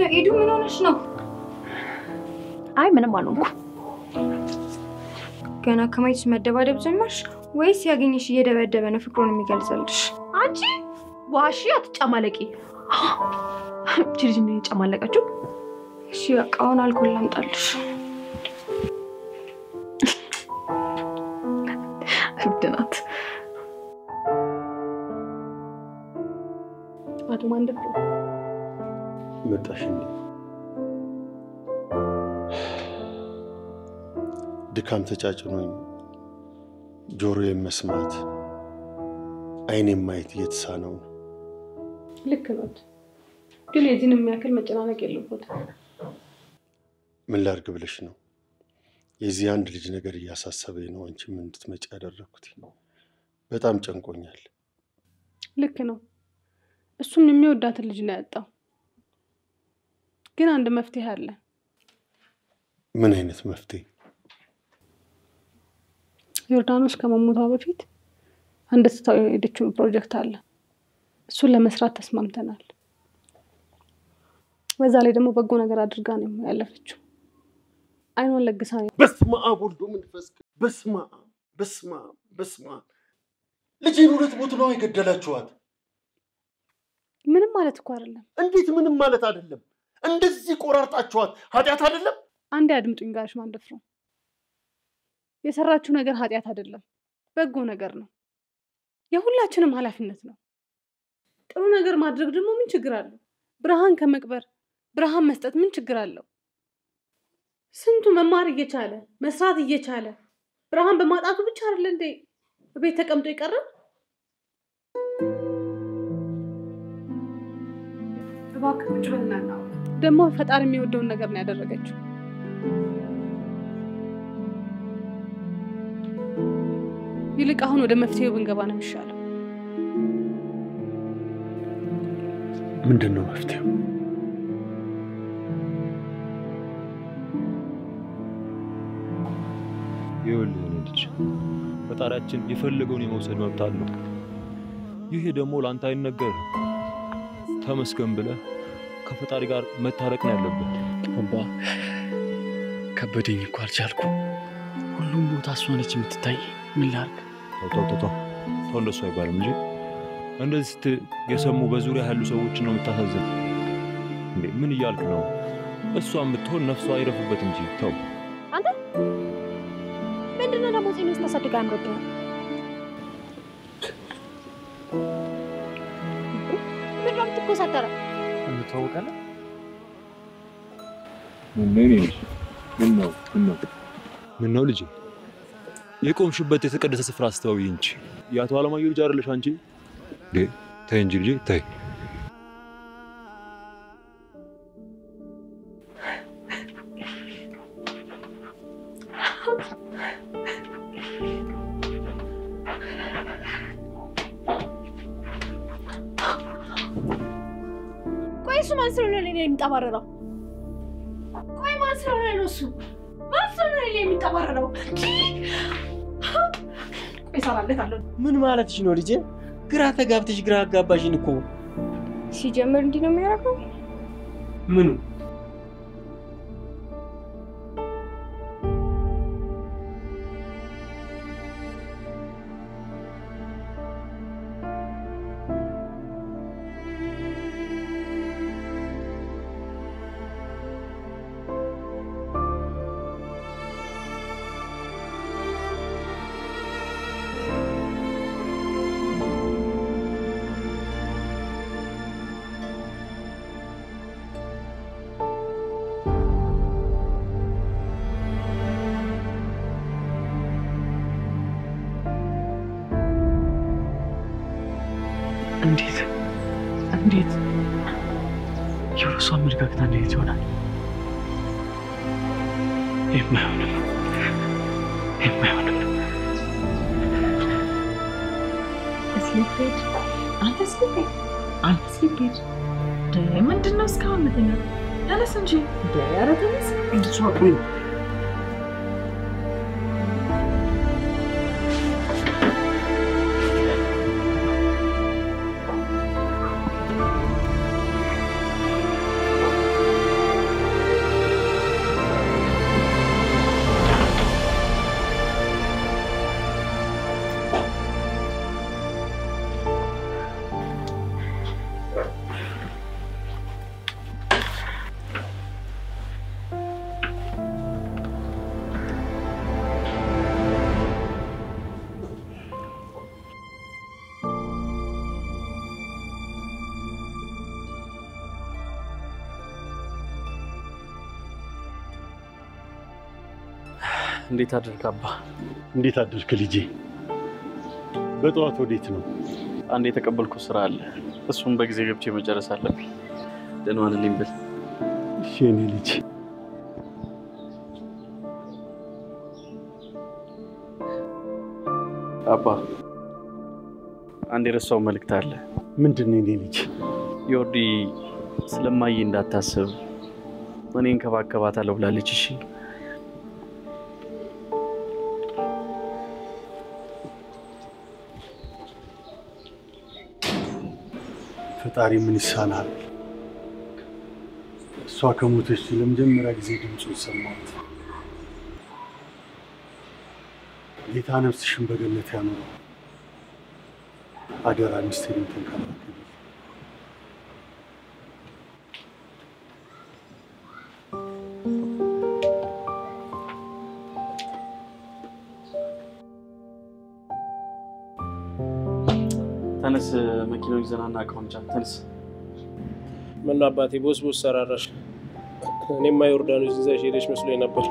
ነው? ኤዱ ምን ሆነሽ ነው? አይ ምንም አልሆንኩ። ገና ከማይሽ መደባደብ ጀመርሽ ወይስ ያገኘሽ እየደበደበ ነው ፍቅሩን የሚገልጽልሽ? አንቺ ዋሺ አትጨማለቂ። ልጅ ነው የጨማለቀችው። እሺ በቃ አሁን አልኮል ላምጣልሽ። እብድናት አቶ ማንደብ መጣሽ እንዴ? ድካም ተጫጭኖኝ ጆሮዬን መስማት አይኔን ማየት እየተሳነው ነው። ልክ ነው፣ ግን የዚህን የሚያክል መጨናነቅ የለበትም። ምን ላድርግ ብለሽ ነው? የዚህ አንድ ልጅ ነገር እያሳሰበኝ ነው አንቺም እንድትመጪ ያደረኩት። በጣም ጨንቆኛል። ልክ ነው፣ እሱም የሚወዳትን ልጅ ነው ያጣው። ግን አንድ መፍትሄ አለ። ምን አይነት መፍትሄ? ዮርዳኖስ ከመሞቷ በፊት አንድ ስታው የሄደችው ፕሮጀክት አለ። እሱን ለመስራት ተስማምተናል። በዛ ላይ ደግሞ በጎ ነገር አድርጋ ነው ያለፈችው። አይኗን ለግሳ ነው። በስመ አብ ወልድ ወመንፈስ ቅዱስ። በስመ አብ ልጄን ሁለት ሞት ነው የገደላችኋት። ምንም ማለት እኮ አይደለም። እንዴት ምንም ማለት አይደለም? እንደዚህ ቆራርጣችኋት ኃጢአት አይደለም? አንዴ አድምጡኝ ጋሽ ማንደፍሮ። የሰራችው ነገር ኃጢአት አይደለም፣ በጎ ነገር ነው። የሁላችንም ኃላፊነት ነው። ጥሩ ነገር ማድረግ ደግሞ ምን ችግር አለው? ብርሃን ከመቅበር ብርሃን መስጠት ምን ችግር አለው? ስንቱ መማር እየቻለ መስራት እየቻለ ብርሃን በማጣቱ ብቻ አይደል እንዴ ቤት ተቀምጦ ይቀራል? እባክህ ቁጭ በልና ነው። ደግሞ ፈጣሪ የሚወደውን ነገር ነው ያደረገችው። ይልቅ አሁን ወደ መፍትሄው ብንገባ ነው የሚሻለው። ምንድነው መፍትሄው? ይኸውልህ ልጅ፣ ፈጣሪያችን የፈለገውን የመውሰድ መብት አለው። ይሄ ደግሞ ለአንተ አይነገርም። ተመስገን ብለህ ከፈጣሪ ጋር መታረቅ ነው ያለብህ። አባ ከበደኝ እኮ አልቻልኩም። ሁሉም ቦታ እሷ ነች የምትታይ። ምን ላድርግ? ተው እንደሱ አይባልም እንጂ እንደዚህ የሰሙ በዙሪያ ያሉ ሰዎችን ነው የምታሳዝን። እንዴ ምን እያልክ ነው? እሷም ብትሆን ነፍሷ አይረፍበት እንጂ ተው። አንተ ምንድነው ደግሞ ፂም ስታሳድግ አምሮብህ? ምንድነው የምትኮሳተረው? እንተዋወቃለን? ምን ነው ልጄ? የቆምሽበት የተቀደሰ ስፍራ አስተውይ እንጂ የአቶ አለማየሁ ልጅ አይደለሽ አንቺ? ተይ እንጂ ልጄ ተይ። ቆይ እሱ ማን ስለሆነ ነው የሚጠባረረው? ቆይ ማን ስለሆነ ነው እሱ? ማን ስለሆነ ነው የሚጠባረረው? ቆይ ሰራለታለሁ። ምን ማለትሽ ነው ልጄ? ግራ ተጋብተሽ ግራ አጋባሽን እኮ። ሲጀምር እንዲህ ነው የሚያደርገው? ምኑ? እንዴት የሮሷ ምርጋግታ እንዴት ይሆናል? የማይሆንም ስሊፔድ አንተ ስሊፔድ ምንድነው? እስካሁን ምትኛል? ተነስ እንጂ ኧረ ተነስ። እንድትዋቁኝ እንዴት አደርክ አባ? እንዴት አደርክ ልጄ? በጠዋት ወዴት ነው? አንድ የተቀበልኩ ስራ አለ። እሱን በጊዜ ገብቼ መጨረስ አለብኝ። ደህና ዋልልኝ ብል። እሺ የኔ ልጅ። አባ አንድ የረሳው መልእክት አለ። ምንድን ነው የኔ ልጅ? ዮርዲ ስለማዬ እንዳታስብ እኔ እንከባከባታለሁ ብላለች። እሺ ፈጣሪ ምን ይሳናል? እሷ ከሞተች ለመጀመሪያ ጊዜ ድምፁን ሰማሁት። ጌታ ነፍስሽን በገነት ያኑረው። አደራ ሚስቴን ተንከባከቢ። ተነስ፣ መኪናው ይዘናና አቀምጫ ተነስ። ምን አባቴ ቦስ ሰራራሽ? እኔማ ዮርዳኖስ ይዘሽ ሄደሽ መስሎኝ ነበር።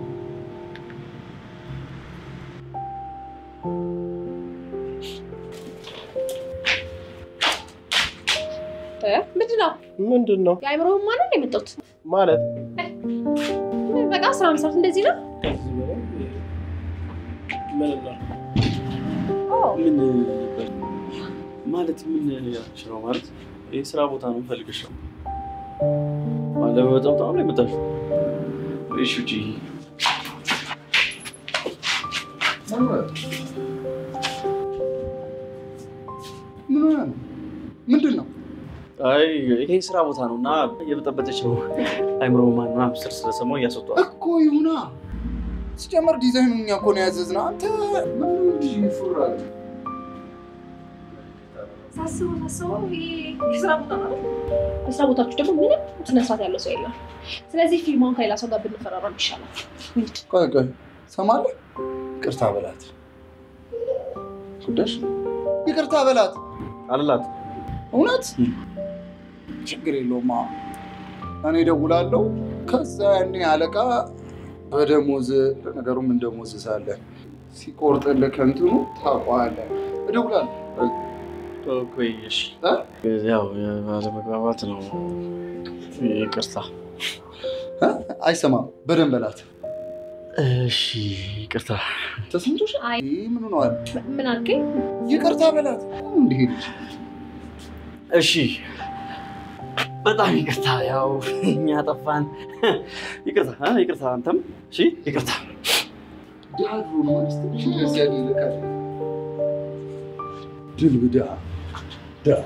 ምንድን ነው? የአይምሮህን ማንን ነው የመጣሁት? ማለት በቃ ስራ መስራት እንደዚህ ነው? ምን ነው? ምን ማለት ምን ያልሽ ነው? ማለት ይሄ ስራ ቦታ ነው ፈልገሽ ነው? ማለት በጣም ነው የመጣሽው? እሺ እጂ ምንድን ነው? አይ ይሄ ስራ ቦታ ነውና የበጠበጠች ነው። አይምሮ ማንና ምስር ስለሰማው እያስወጣው እኮ ይሁና። ሲጀመር ዲዛይኑን እኛ እኮ ነው ያዘዝነው። አንተ ምን እንዲህ ይፈራል? ሳስበው የስራ ቦታ ነው። የስራ ቦታችሁ ደግሞ ምንም ስነ ስርዓት ያለው ሰው የለም። ስለዚህ ፊልማውን ከሌላ ሰው ጋር ብንፈራረም ይሻላል። ቆይ ሰማለህ? ይቅርታ በላት ጉዳሽ። ይቅርታ በላት አልላት። እውነት ችግር የለውም። እኔ እደውላለሁ። ከዛ ያኔ አለቃ በደሞዝ ነገሩ ምን ደሞዝ ሳለ ሲቆርጥልህ ከእንትኑ ታውቀዋለህ። እደውላለሁ። ቆይ እሺ። ያው ባለመግባባት ነው። ይቅርታ። አይሰማም። በደንብ በላት። እሺ ይቅርታ። ተሰምቶሽ? አይ ምን ነው አለ? ምን አልከኝ? ይቅርታ በላት። እንዴ እሺ በጣም ይቅርታ። ያው እኛ ጠፋን። ይቅርታ ይቅርታ። አንተም እሺ ይቅርታ። ዳሩ ነው ማለት ትንሽ እንደዚህ ያደርጋል። ድልብዳ ዳ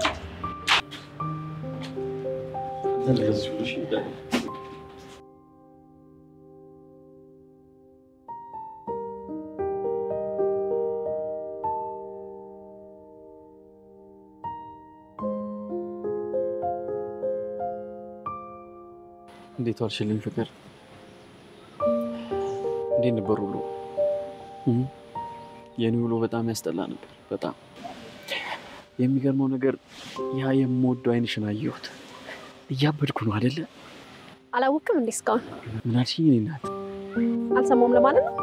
እንደዚህ እሺ ዳ እንዴት ዋልሽልኝ ፍቅር? እንዴት ነበር ውሎ? የኔ ውሎ በጣም ያስጠላ ነበር። በጣም የሚገርመው ነገር ያ የምወደው አይንሽን አየሁት። እያበድኩ ነው አይደለ? አላወቅም እንዴ እስካሁን? ምን አልሽኝ? እኔ ናት አልሰማሁም ለማለት ነው።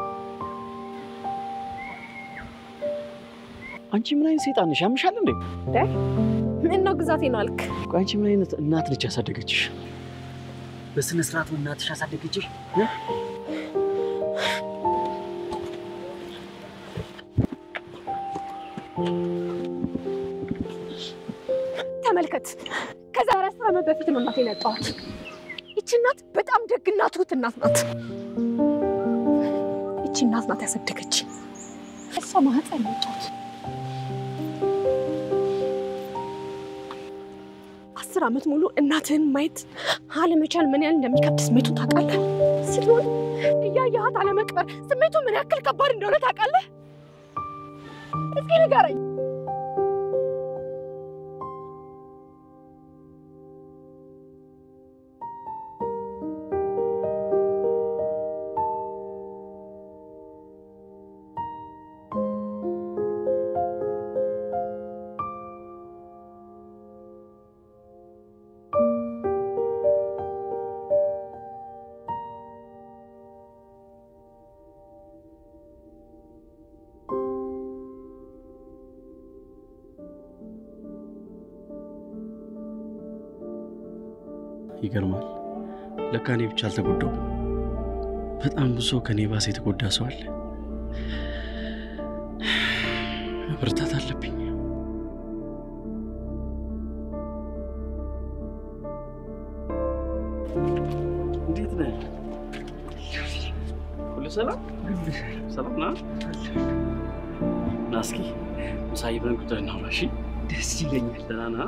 አንቺ ምን አይነት ሰይጣን ነሽ? ያምሻል እንዴ? ምን ነው ግዛቴ ነው አልክ? አንቺ ምን አይነት እናት ነች ያሳደገችሽ? በስነ ስርዓቱ እናትሽ ያሳደገችሽ? ተመልከት፣ ከዛሬ 10 ዓመት በፊት ነው እናቴን ያጣኋት። ይቺ እናት በጣም ደግና ትሁት እናት ናት። ይቺ እናት ናት ያሳደገች። እሷ ማህፀን ያጣሁት 10 ዓመት ሙሉ እናትህን ማየት አለመቻል ምን ያህል እንደሚከብድ ስሜቱ ታውቃለህ? ስትሆን እያየሃት አለመቅበር ስሜቱ ምን ያክል ከባድ እንደሆነ ታውቃለህ? እስኪ ንገረኝ። ይገርማል። ለካ እኔ ብቻ አልተጎዳሁም። በጣም ብዙ ሰው ከኔ ባሰ የተጎዳ ሰው አለ። መበርታት አለብኝ። እንዴት ነህ? ሁሉ ሰላም? ሰላም ነህ? ና እስኪ ምሳ ይበን ቁጥር ነው። እሺ ደስ ይለኛል። ደህና ነህ?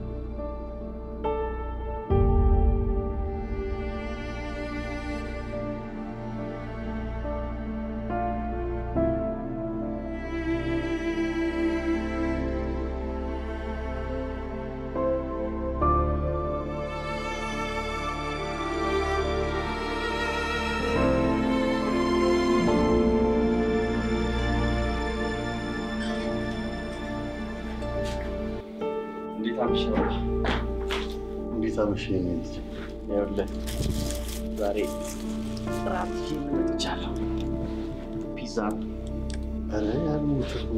እንዴት አመሸህ? ይኸውልህ ዛሬ ጥራት ይዤ መጥቻለሁ። ፒዛ። ኧረ ያልሞትኩ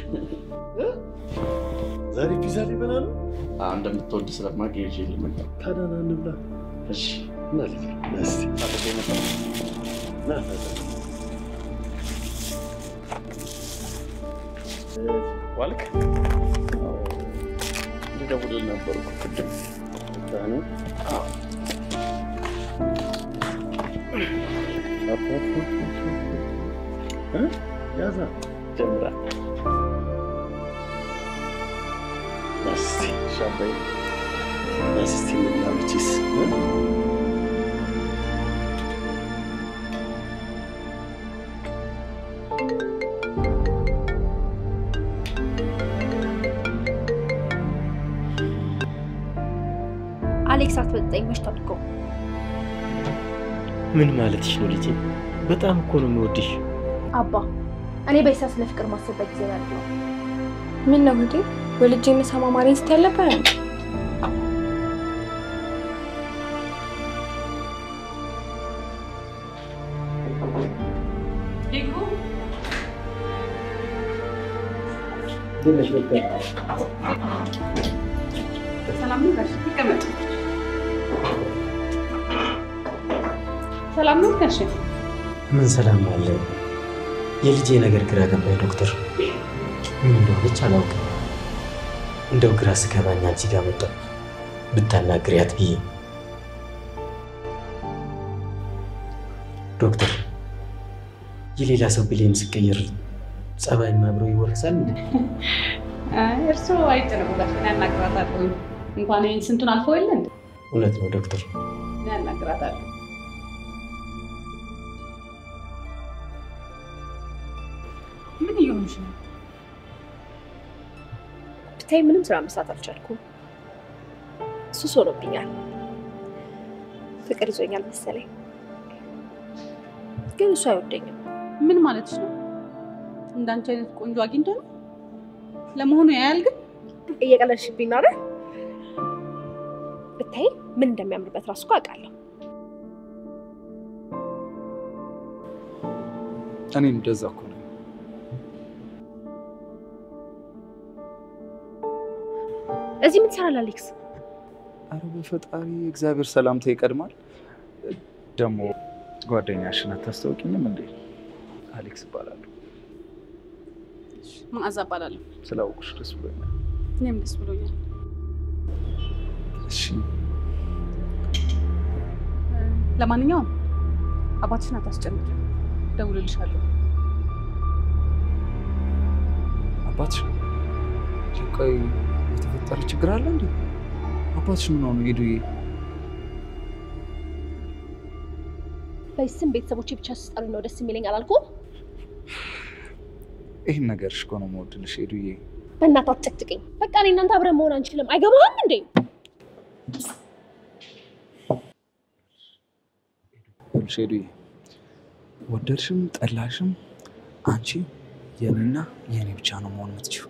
ዛሬ ፒዛ ሊበላ ነው? እንደምትወድ ስለማውቅ ይዤ ልመጣ። ታዲያ ና እንብላ። እሺ ማለት እስቲ ታጠቀ ነበር ና ዋልክ? ደውልልህ ነበር እኮ ቅድም። ታኑ ያዛ ጀምራ እስቲ ሻምፓኝ እስቲ ምላምጪስ አሌክስ አትበጠኝ መሽታጥቆ ምን ማለትሽ ነው ልጄ? በጣም እኮ ነው የምወድሽ። አባ እኔ በይሳ ስለ ፍቅር ማሰብ ጊዜ ያለው ምን ነው እንዴ? ወልጄ መሳማ ማሪን ስትይ አልነበረ? ሰላም ነው ጋሽ? ይቀመጡ። ሰላም ነው ጋሽ? ምን ሰላም አለ? የልጄ ነገር ግራ ገባኝ ዶክተር። ምን እንደሆነች አላውቅም። እንደው ግራ ስገባኝ አንቺ ጋር መጣሁ ብታናግሪያት ብዬ። ዶክተር የሌላ ሰው ብሌን ስቀየር ጸባይ አብሮ ይወርሳል እንዴ? እርስዎ አይጨነቁ ጋሽ፣ እኔ አናግራታለሁ። እንኳን ይሄን ስንቱን አልፈው የለ እንዴ? እውነት ነው ዶክተር። እኔ አናግራታለሁ። ምን እየሆንሽ ነው? ብታይ ምንም ስራ መስራት አልቻልኩም። ሱስ ሆኖብኛል። ፍቅር ይዞኛል መሰለኝ። ግን እሱ አይወደኝም። ምን ማለትሽ ነው? እንዳንቺ አይነት ቆንጆ አግኝቶ ነው? ለመሆኑ ያያል? ግን እየቀለድሽብኝ ነው አይደል? ብታይ ምን እንደሚያምርበት ራሱ እኮ አውቃለሁ። እኔ እንደዛ እኮ ነው። እዚህ ምን ትሰራለህ አሌክስ? አረ በፈጣሪ እግዚአብሔር ሰላምታ ይቀድማል። ደግሞ ጓደኛሽን አታስታውቂኝም እንዴ? አሌክስ እባላለሁ። መዓዛ እባላለሁ። ስላወቅሽ ደስ ብሎኛል። እኔም ደስ ብሎኛል። እሺ ለማንኛውም አባትሽን አታስጨንቂ፣ ደውልልሻለሁ። አባትሽ ቆይ የተፈጠረ ችግር አለ እንዴ? አባትሽ ምን ሆነ? ሄዱዬ በስም ቤተሰቦቼ ብቻ ስጠሩ ነው ደስ የሚለኝ አላልኩም? ይሄን ነገርሽ እኮ ነው የምወድልሽ ሄዱዬ። በእናትህ አትጨቅጭቀኝ። በቃ እኔ እናንተ አብረን መሆን አንችልም። አይገባህም እንዴ? ሄዱዬ ወደድሽም ጠላሽም አንቺ የኔና የኔ ብቻ ነው መሆን የምትችይው።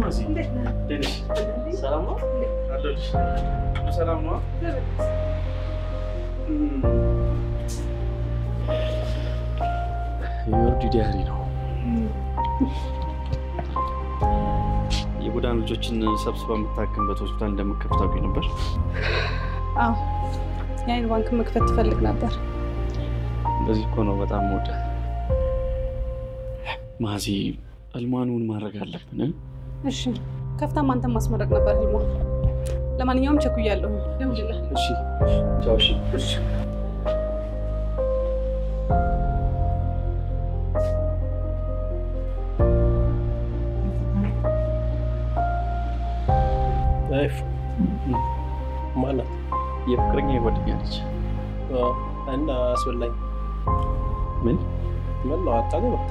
ማዚ ደንሽ ሰላም ነው አለልሽ ሰላም ነው የወርዲ ዲያሪ ነው የጎዳና ልጆችን ሰብስባ የምታክምበት ሆስፒታል እንደምከፍት አውቄ ነበር አዎ የአይን ባንክ መክፈት ትፈልግ ነበር እንደዚህ እኮ ነው በጣም ወደ ማዚ አልማኑን ማድረግ አለብን እሺ ከፍታም አንተን ማስመረቅ ነበር ህልሟ ለማንኛውም ቸኩያለሁ ደምልላ እሺ ቻው እሺ አይፍ ማለት የፍቅረኛ ጓደኛ ነች እና አስበላኝ ምን ነው አታገባት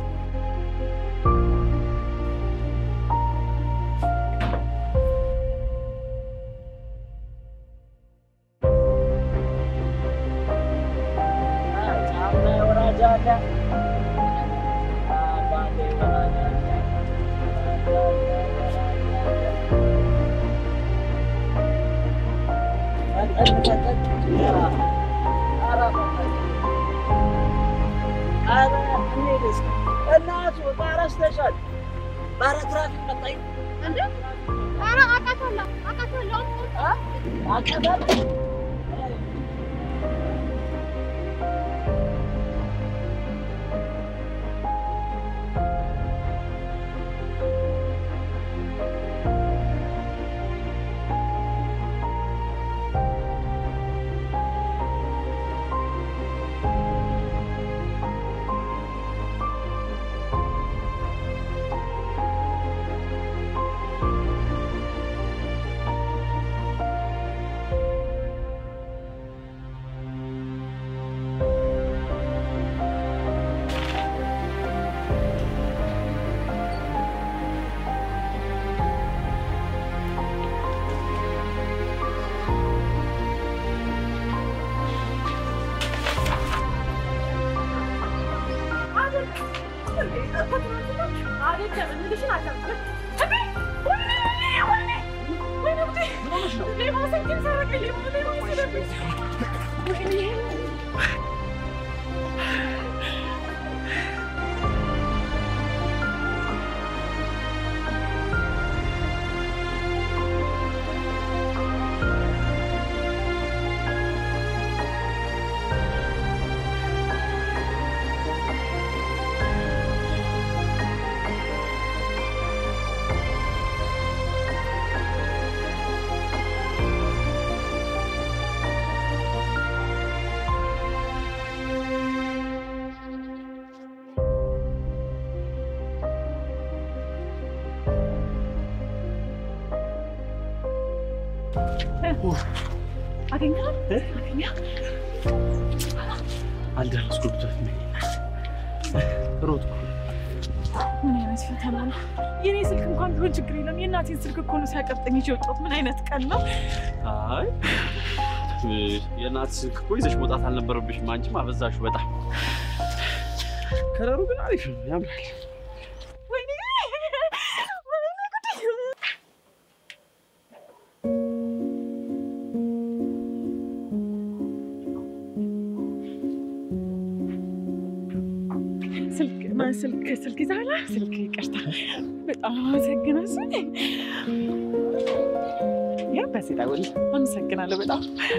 ምን አይነት ፈተና ነው? የኔ ስልክ እንኳን ቢሆን ችግር የለም። የእናቴን ስልክ እኮ ነው ሲያቀብጠኝ የወጣሁት። ምን አይነት ቀን ነው? አይ የእናት ስልክ እኮ ይዘሽ መውጣት አልነበረብሽም። አንቺም አበዛሽው በጣም። ከለሩ ግን አሪፍ ነው፣ ያምራል። ወይኔ ስልክ ይዛላ ስልክ ይቅርታ፣ በጣም አመሰግናለሁ። ያ በዚህ ደውል አመሰግናለሁ በጣም።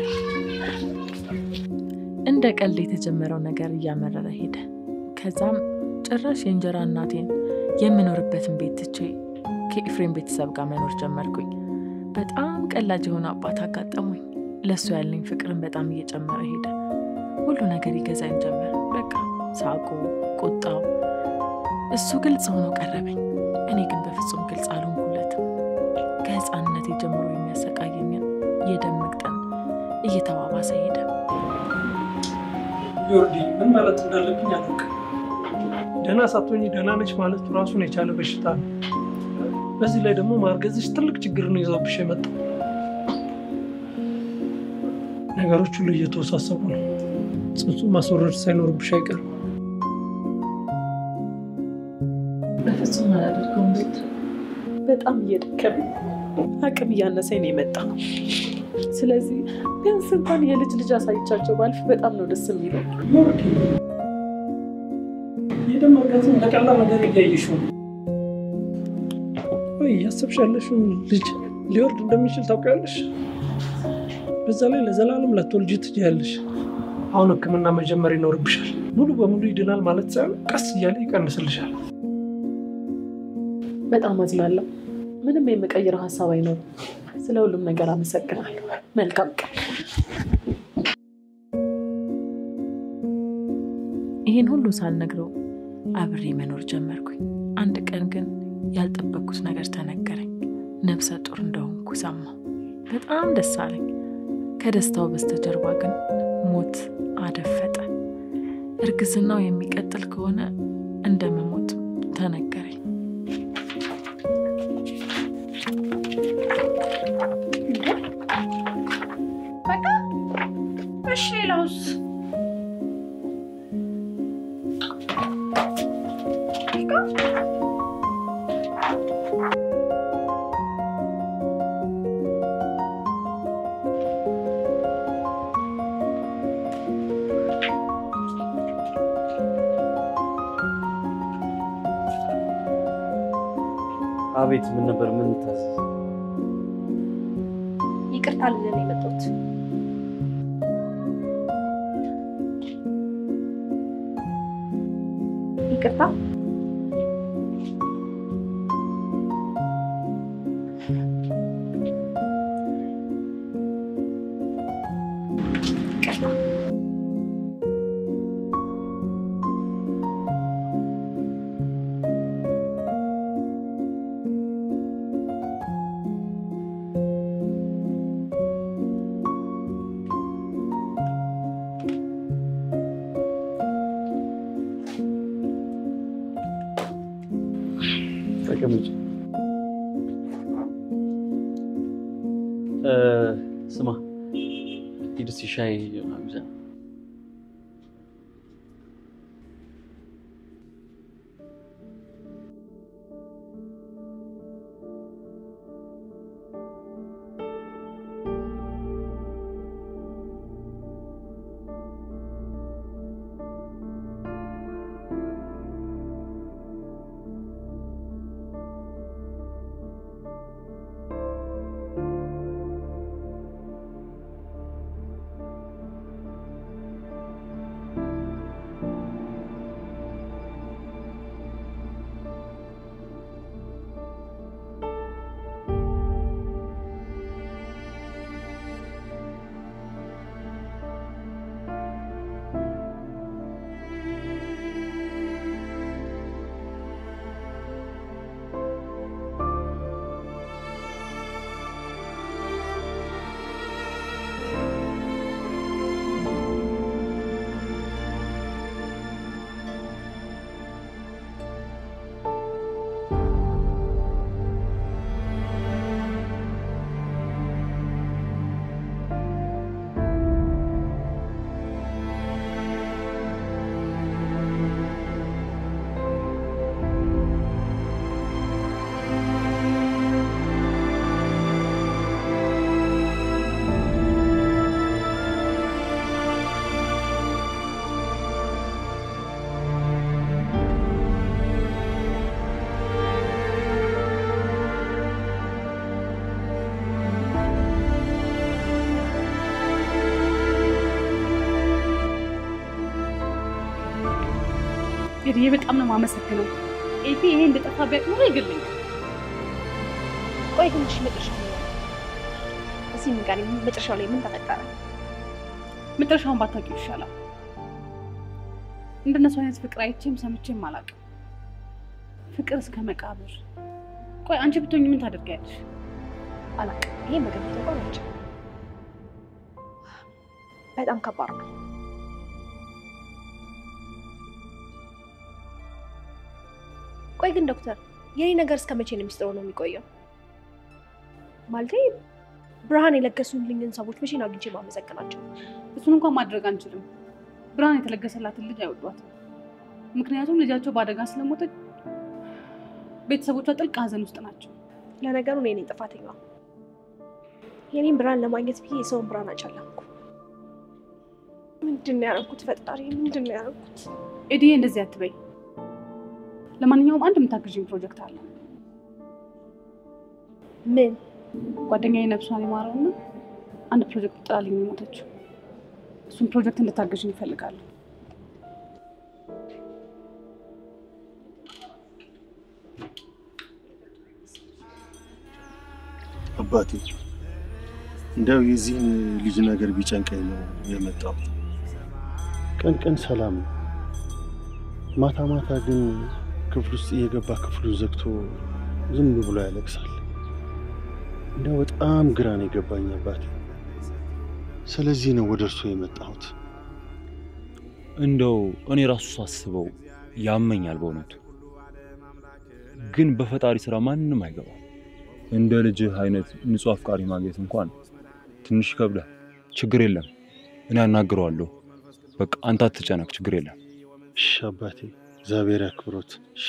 እንደ ቀልድ የተጀመረው ነገር እያመረረ ሄደ። ከዛም ጭራሽ የእንጀራ እናቴን የምኖርበትን ቤት ትቼ ከኤፍሬም ቤተሰብ ጋር መኖር ጀመርኩኝ። በጣም ቀላጅ የሆነ አባት አጋጠሙኝ። ለሱ ያለኝ ፍቅርን በጣም እየጨመረ ሄደ። ሁሉ ነገር ይገዛኝ ጀመር። በቃ ሳቁ፣ ቁጣው እሱ ግልጽ ሆኖ ቀረበኝ። እኔ ግን በፍጹም ግልጽ አልሆንኩለትም። ከህፃንነቴ ጀምሮ የሚያሰቃየኝን የደም መቅጠን እየተባባሰ ሄደ። ዮርዲ ምን ማለት እንዳለብኝ አላውቅም። ደህና ሳትሆኚ ደህና ነች ማለቱ ራሱን የቻለ በሽታ ነው። በዚህ ላይ ደግሞ ማርገዝሽ ትልቅ ችግር ነው ይዘውብሽ የመጣው። ነገሮች ሁሉ እየተወሳሰቡ ነው። ጽንሱ ማስወረድ ሳይኖርብሽ አይቀርም። በፍጹም አላደርገውም። በጣም እየደከመኝ አቅም እያነሰኝ ነው የመጣው። ስለዚህ ቢያንስ እንኳን የልጅ ልጅ አሳይቻቸው ባልፍ በጣም ነው ደስ የሚለው። የደም መርጋትን ለቀላል ነገር እያየሽው ነው ወይ? ያሰብሻለሽው ልጅ ሊወርድ እንደሚችል ታውቂያለሽ። በዛ ላይ ለዘላለም ላትወልጂ ትችያለሽ። አሁን ሕክምና መጀመር ይኖርብሻል። ሙሉ በሙሉ ይድናል ማለት ሳይሆን ቀስ እያለ ይቀንስልሻል። በጣም አዝናለሁ። ምንም የምቀይረው ሀሳብ አይኖርም። ስለ ሁሉም ነገር አመሰግናለሁ። መልካም ቀን። ይህን ሁሉ ሳልነግረው አብሬ መኖር ጀመርኩኝ። አንድ ቀን ግን ያልጠበቅኩት ነገር ተነገረኝ። ነፍሰ ጡር እንደሆንኩ ሰማሁ። በጣም ደስ አለኝ። ከደስታው በስተጀርባ ግን ሞት አደፈጠ። እርግዝናው የሚቀጥል ከሆነ እንደመሞት ተነገረኝ። በቃ እሺ ላውስ አቤት። ምን ነበር? ምን ታስ? ይቅርታ ልልህ ነው የመጣሁት። ይቅርታ ተቀመጭ። ስማ፣ ሂድ እስኪ ሻይ አግዛ። እንግዲህ በጣም ነው የማመሰግነው። ኤፊ ይሄ እንደጠፋ ቢያውቅ ኖሮ ይገለኛል። ቆይ ትንሽ መጨረሻው ነው እዚህ ምን ጋር መጨረሻው ላይ ምን ተፈጠረ? መጨረሻውን ባታውቂው ይሻላል። እንደነሱ አይነት ፍቅር አይቼም ሰምቼም አላውቅም። ፍቅር እስከ መቃብር። ቆይ አንቺ ብትሆኚ ምን ታደርጊያለሽ? አላውቅም። ይሄ መገመት እንኳን አልችልም። በጣም ከባድ ነው። ቆይ ግን ዶክተር የኔ ነገር እስከ መቼ ነው ሚስጥሩ ነው የሚቆየው? ማለቴ ብርሃን የለገሱልኝን ሰዎች መቼ ነው አግኝቼ ማመሰግናቸው? እሱን እንኳን ማድረግ አንችልም። ብርሃን የተለገሰላትን ልጅ አይወዷትም። ምክንያቱም ልጃቸው በአደጋ ስለሞተች ቤተሰቦቿ ጥልቅ ሐዘን ውስጥ ናቸው። ለነገሩ እኔ ነኝ ጥፋተኛዋ። የኔን ብርሃን ለማግኘት ብዬ የሰውን ብርሃን አጨለምኩ። ምንድን ነው ያደረኩት? ፈጣሪ ምንድን ነው ያደረኩት? ኤዲዬ እንደዚህ አትበይ። ለማንኛውም አንድ የምታግዥኝ ፕሮጀክት አለ። ምን? ጓደኛዬ ነብሷን ይማረውና አንድ ፕሮጀክት ጥላልኝ የሞተችው። እሱን ፕሮጀክት እንድታግዥኝ ይፈልጋሉ። አባቴ እንደው የዚህን ልጅ ነገር ቢጨንቀኝ ነው የመጣው። ቀን ቀን ሰላም ነው፣ ማታ ማታ ግን ክፍል ውስጥ እየገባ ክፍሉን ዘግቶ ዝም ብሎ ያለቅሳል። እንደው በጣም ግራ ነው የገባኝ አባቴ። ስለዚህ ነው ወደ እርሱ የመጣሁት። እንደው እኔ ራሱ ሳስበው ያመኛል በእውነቱ። ግን በፈጣሪ ስራ ማንንም አይገባም። እንደ ልጅህ አይነት ንጹህ አፍቃሪ ማግኘት እንኳን ትንሽ ይከብዳል። ችግር የለም እኔ አናግረዋለሁ። በቃ አንተ አትጨነቅ፣ ችግር የለም። እሺ አባቴ፣ እግዚአብሔር ያክብሮት። እሺ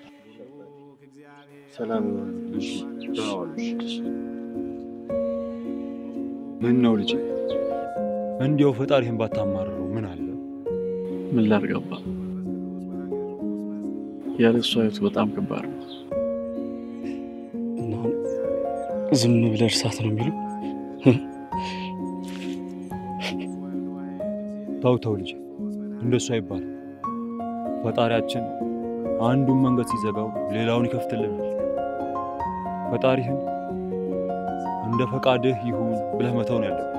ሰላም ይሁን። እሺ ምን ነው ልጅ እንዲያው ፈጣሪህን ባታማርረው ምን አለ? ምን ላድርግ? ያለ እሷ ህይወት በጣም ከባድ ነው። እና ዝም ብለህ እርሳት ነው የሚሉ። ተው ልጅ፣ እንደሱ አይባልም። ፈጣሪያችን አንዱን መንገድ ሲዘጋው ሌላውን ይከፍትልናል። ፈጣሪህን እንደ ፈቃድህ ይሁን ብለህ መተው ነው ያለብህ።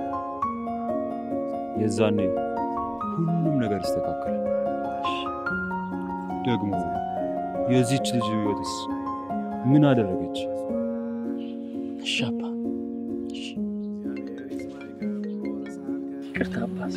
የዛኔ ሁሉም ነገር ይስተካከላል። ደግሞ የዚህች ልጅ ህይወትስ ምን አደረገች? እሺ አባ፣ ይቅርታ አባ።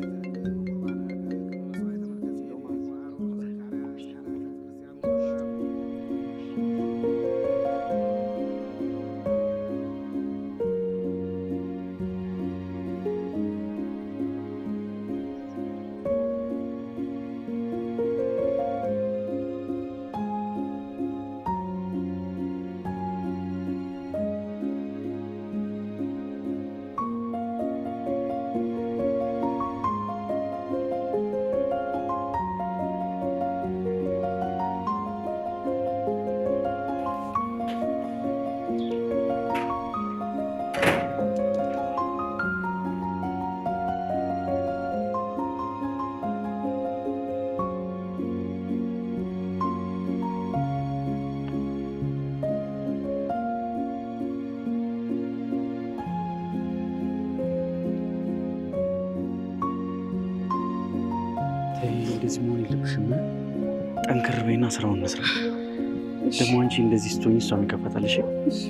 እንደዚህ መሆን የለብሽም። ጠንክር በይና ስራውን መስራ። ደግሞ አንቺ እንደዚህ ስትሆኚ እሷም ይከፈታል። እሺ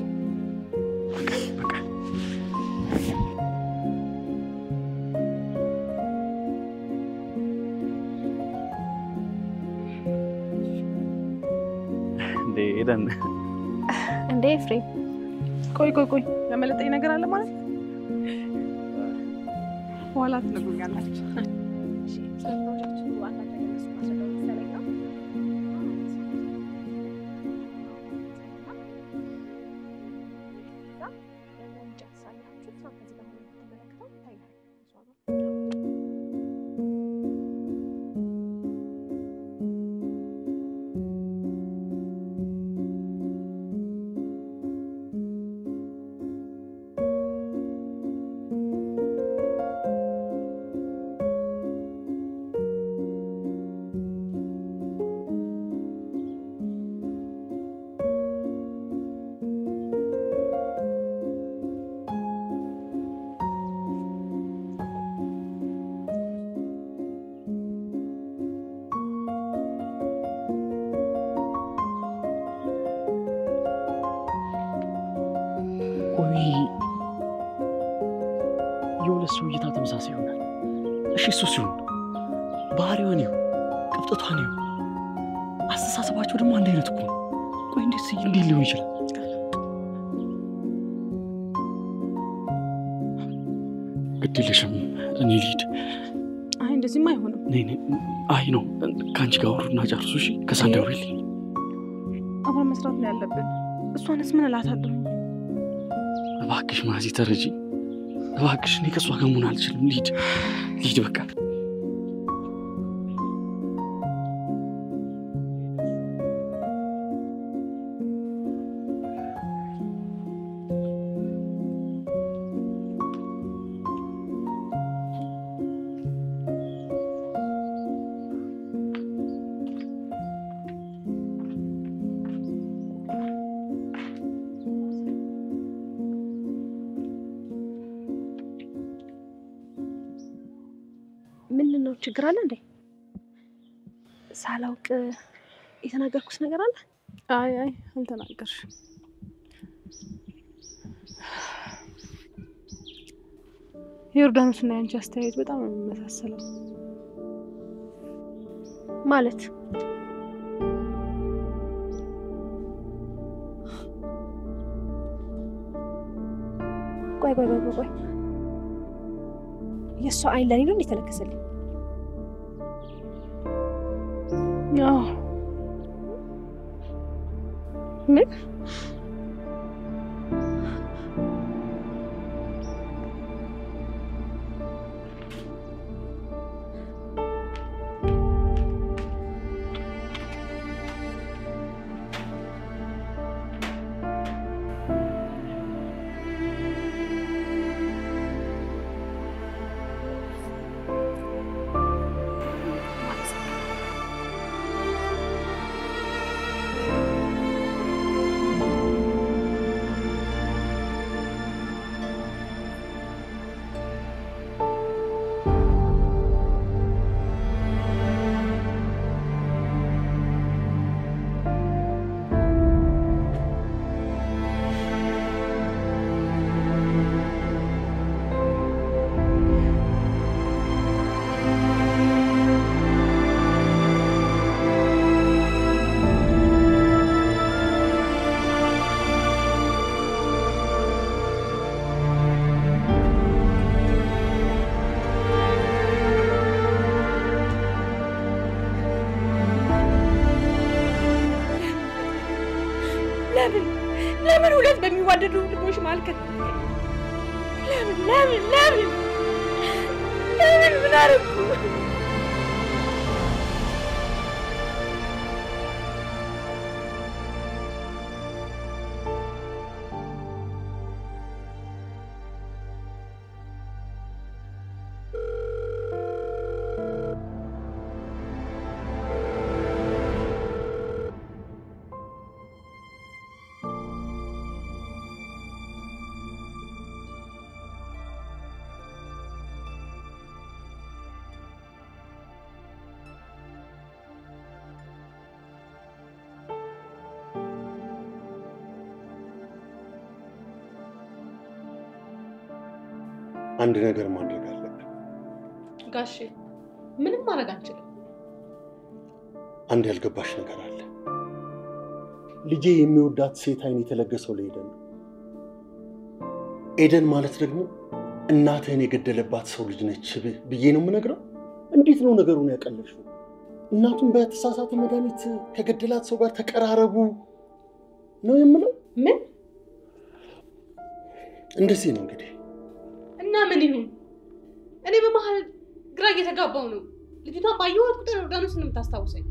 በቃ እንዴ ኤደን፣ እንዴ ኤፍሬም፣ ቆይ ያመለጠኝ ነገር አለ ማለት ነው። በኋላ ትነግሩኛላችሁ። የሁለት ሰው እይታ ተመሳሳይ ይሆናል። እሺ እሱ ሲሆን ባህሪዋን ይሁን ቅብጠቷን ይሁን አስተሳሰባቸው ደግሞ አንድ አይነት እኮ ነው። ቆይ እንዴት ሊሆን ይችላል? ግድ የለሽም፣ እኔ ልሂድ። አይ እንደዚህማ አይሆንም። አይ ነው ከአንቺ ጋር አውሩና ጨርሱ። እሺ ከዛ እንደውልልኝ። አብረን መስራት ነው ያለብን። እሷንስ ምን እላታለሁ? እባክሽ ማዚ ተረጂ። እባክሽ እኔ ከእሷ ጋር መሆን አልችልም። ልሂድ በቃ። ምንድነው ችግር አለ እንዴ? ሳላውቅ የተናገርኩት ነገር አለ? አይ አልተናገርሽም። ዮርዳኖስና ያንቺ አስተያየት በጣም ነው የሚመሳሰለው። ማለት ቆይ የእሷ አይን ለኔ ነው እንደተለከሰልኝ? ምን ለምን ሁለት በሚዋደዱ ልቦች ማልከት? ለምን ምን አደረኩ? አንድ ነገር ማድረግ አለብን። ጋሼ ምንም ማድረግ አንችልም። አንድ ያልገባሽ ነገር አለ። ልጄ የሚወዳት ሴት አይን የተለገሰው ለኤደን ነው። ኤደን ማለት ደግሞ እናትህን የገደለባት ሰው ልጅ ነች ብዬ ነው የምነግረው። እንዴት ነው ነገሩን ያቀለልሽው? እናቱን በተሳሳተ መድኃኒት ከገደላት ሰው ጋር ተቀራረቡ ነው የምለው። ምን? እንደዚህ ነው እንግዲህ። እና ምን ይሁን? እኔ በመሃል ግራ እየተጋባው ነው። ልጅቷን ባየኋት ቁጥር ዮርዳኖስን የምታስታውሰኝ።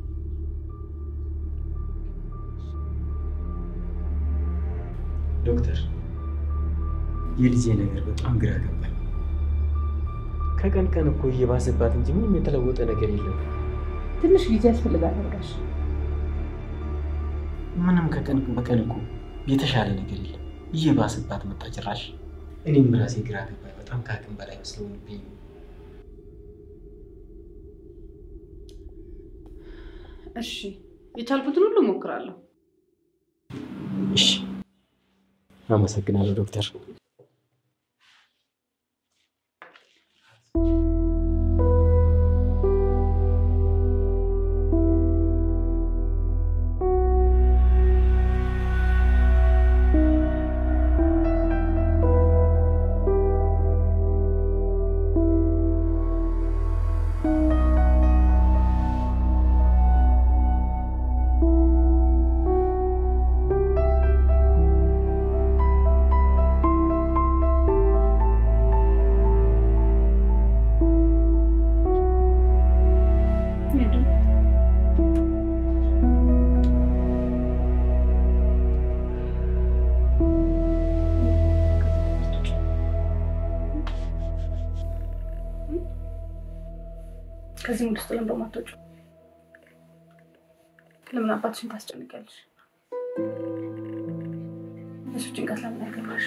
ዶክተር፣ የልጄ ነገር በጣም ግራ ገባኝ። ከቀን ቀን እኮ እየባሰባት እንጂ ምንም የተለወጠ ነገር የለም። ትንሽ ጊዜ ያስፈልጋል ጋሽ። ምንም ከቀን በቀን እኮ የተሻለ ነገር የለም። እየባሰባት መጣ ጭራሽ። እኔም ራሴ ግራ ገባኝ። በጣም ከአቅም በላይ መስሎብኝ። እሺ፣ የቻልኩትን ሁሉ እሞክራለሁ። እሺ፣ አመሰግናለሁ ዶክተር። ከዚህ ሙድ ውስጥ ለምን ማትወጪው? ለምን አባትሽን ታስጨንቂያለሽ? እሱ ጭንቀት ለምን አይገባሽ?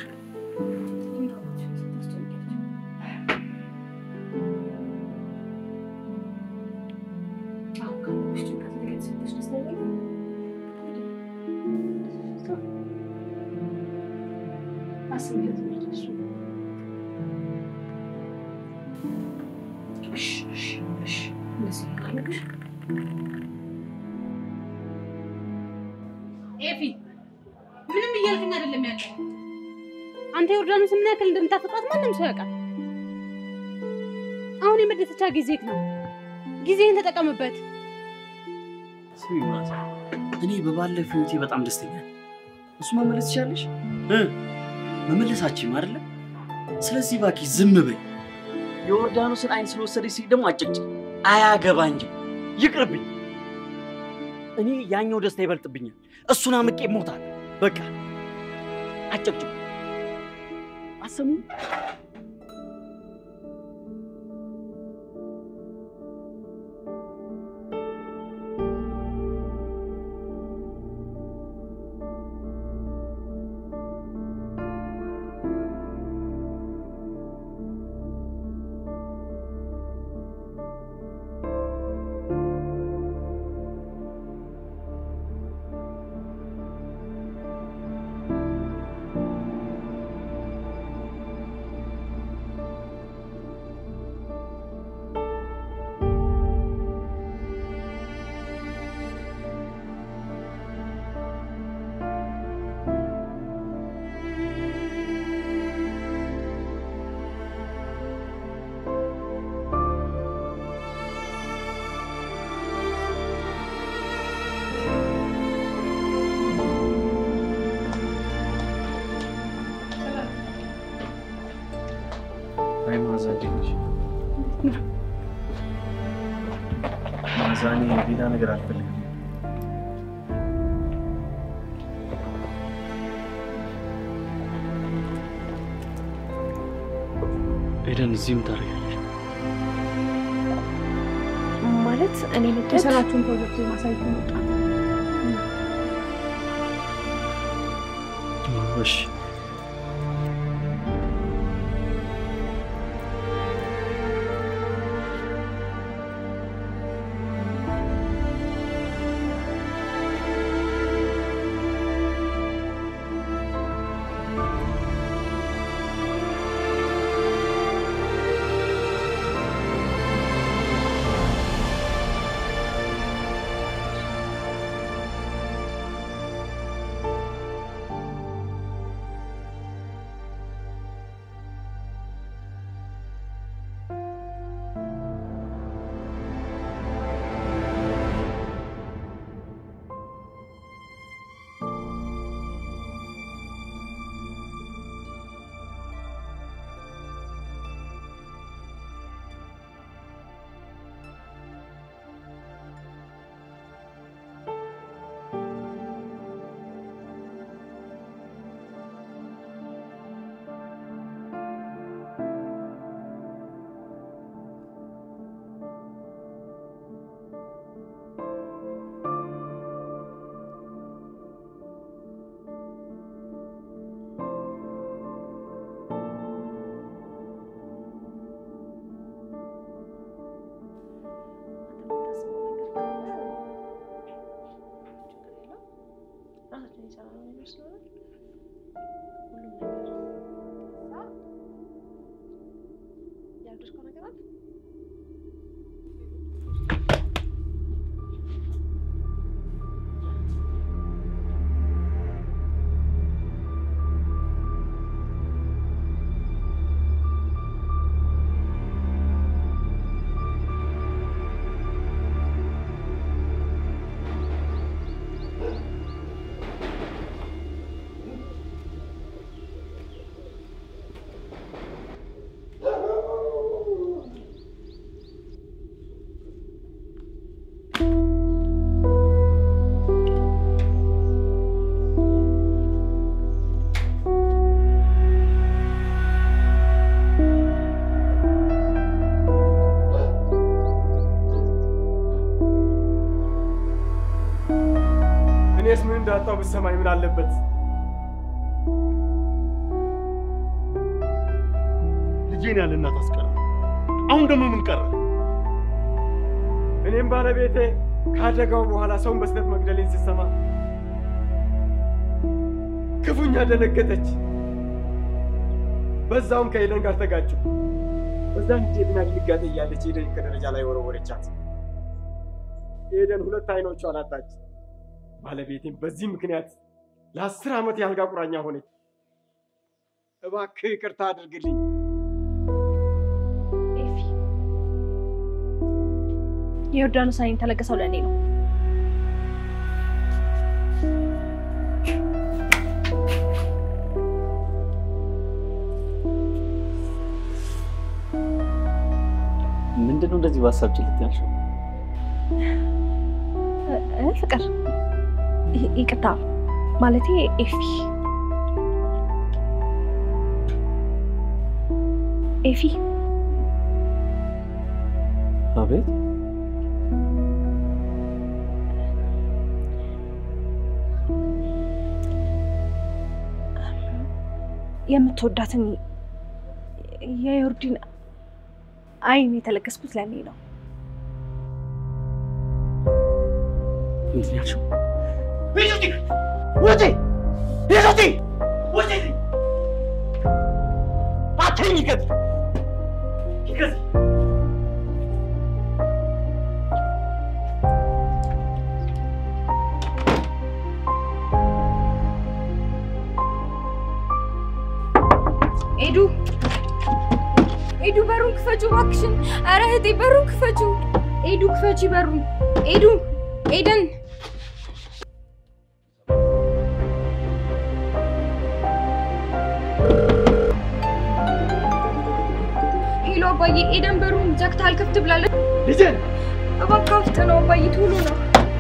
ኤፊ ምንም እያልከኝ አይደለም ያለው። አንተ ዮርዳኖስን ምን ያክል እንደምታፈቅራት ማንም ሰው ያውቃል። አሁን የመደሰቻ ጊዜክ ነው። ጊዜህን ተጠቀምበት። ስሚ ማታ፣ እኔ በባለፈው ህይወቴ በጣም ደስተኛ ነኝ። እሱ መመለስ ይቻለሽ? መመለሳችን አይደለ? ስለዚህ እባክሽ ዝም በይ። የዮርዳኖስን አይን ስለወሰደች ሲል ደግሞ አጭቅጭቅ አያገባኝም። ይቅርብኝ። እኔ ያኛው ደስታ ይበልጥብኛል። እሱን አምቄ እሞታለሁ። በቃ አጭቅጭቅ አሰሙ። ማዛኔ ሌላ ነገር አልፈልግም። ኤደን እዚህም ታደርጋለች ማለት እኔ የሰራችሁን ፕሮጀክት ማሳየት ነው። እሺ እንዳጣው ብትሰማኝ ምን አለበት? ልጄን ያለ እናት አስቀረ። አሁን ደግሞ ምን ቀረ? እኔም ባለቤቴ ካደጋው በኋላ ሰውን በስለት መግደሌን ስትሰማ ክፉኛ ደነገጠች። በዛውም ከኤደን ጋር ተጋጩ። በዛን ጊዜና ድንጋጤ እያለች ኤደን ከደረጃ ላይ ወረወረቻት። ኤደን 2 አይኖቿን አጣች። ባለቤቴም በዚህ ምክንያት ለ10 ዓመት ያልጋ ቁራኛ ሆነች። እባክህ ይቅርታ አድርግልኝ። ኤፊ የዮርዳኖስ አይን ተለገሰው ለእኔ ነው። ምንድነው እንደዚህ በሀሳብ ጭልጥ ያልሽው? ፍቅር ይቅርታ ማለቴ ኤፊ አቤት የምትወዳትን የዮርዲን አይን የተለገስኩት ለኔ ነው። ምንድን ያልሽው? ቤቱቲ ወጪ ቤቱቲ ወጪ አትኝ ይከት ኤዱ በሩን ክፈቹ እባክሽን። ኧረ እህቴ በሩን ክፈቹ። ኤዱ ክፈቺ በሩን። ኤዱ ኤደን ሄሎ አባዬ፣ ኤደን በሩን ዘግታ አልከፍት ብላለች። ልጄን እባክህ አፍጥነው አባዬ፣ ቶሎ ነው።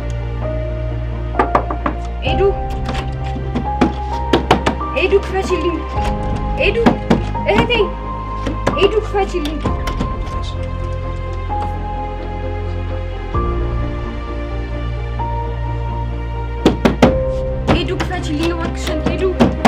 ኤዱ ክፈቺልኝ። ኤዱ እህቴ ኤዱ ክፈቺልኝ። ኤዱ ክፈቺልኝ እባክሽን። ኤዱ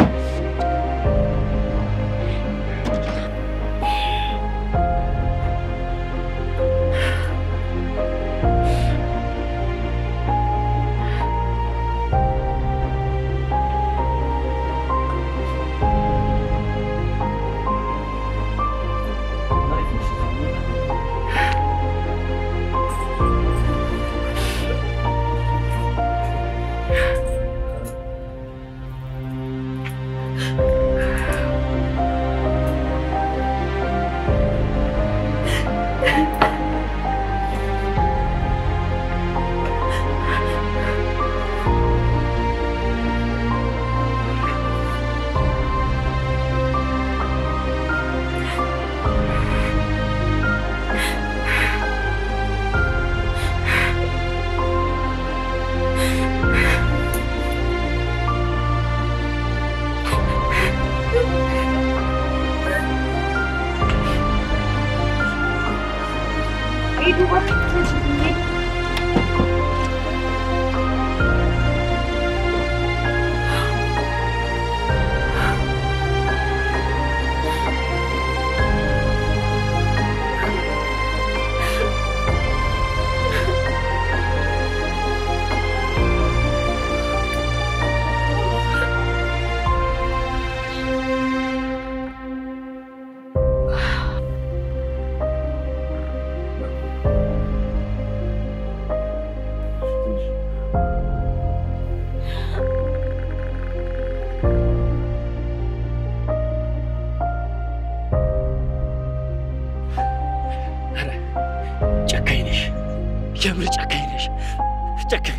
የምር ጨካኝ ነሽ። ጨካኝ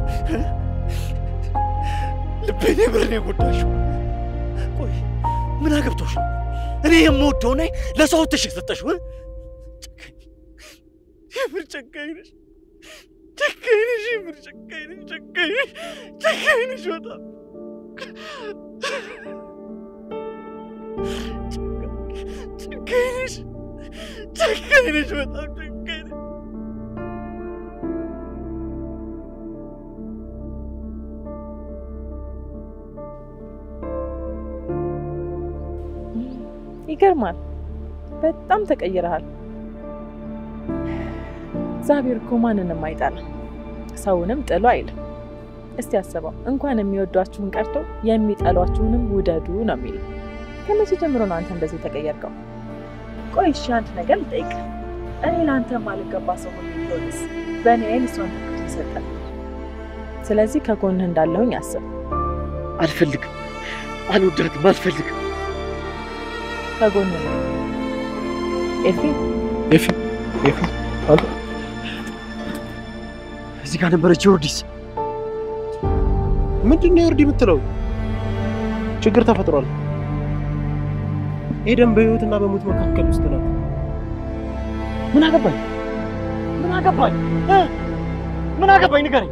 ልቤን የምር ነው የጎዳሽው። ቆይ ምን አገብቶሽ ነው እኔ የምወደው ነኝ ለሰው ትሽ የሰጠሽው? ጨካኝ የምር ጨካኝ ነሽ። ጨካኝ ነሽ የምር ጨካኝ ነሽ። ጨካኝ ነሽ በጣም ጨካኝ ነሽ። ጨካኝ ነሽ በጣም ጨካኝ ነሽ። ይገርማል። በጣም ተቀይረሃል። እግዚአብሔር እኮ ማንንም አይጣልም፣ ሰውንም ጥሎ አይልም። እስቲ አስበው፣ እንኳን የሚወዷችሁን ቀርቶ የሚጠሏችሁንም ውደዱ ነው የሚለው። ከመቼ ጀምሮ ነው አንተ እንደዚህ ተቀየርከው? ቆይ እሺ አንድ ነገር ልጠይቅ። እኔ ለአንተ ማልገባ ሰው ሆኜ ቢሆንስ በእኔ አይን እሷን ትክክል ይሰጣል። ስለዚህ ከጎንህ እንዳለሁኝ አስብ። አልፈልግም፣ አልወዳትም፣ አልፈልግም። ከጎንህ ነው ኤፊ። አንተ እዚህ ጋር ነበረች ዮርዲስ። ምንድን ነው ዮርዲ የምትለው? ችግር ተፈጥሯል። ኤደን በህይወትና በሞት መካከል ውስጥ ናት። ምን አገባኝ? ንገረኝ።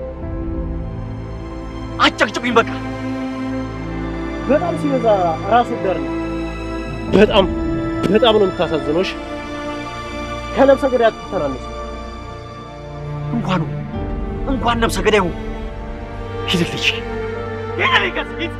አጨቅጭቁኝ በቃ። በጣም ሲበዛ ራስ ወዳድ ነው። በጣም ነው የምታሳዝነው። ከነፍሰ ገዳይ አትተናነስ። እንኳን ነፍሰ ገዳይ ሆነ። ሂድልኝ ከስጊት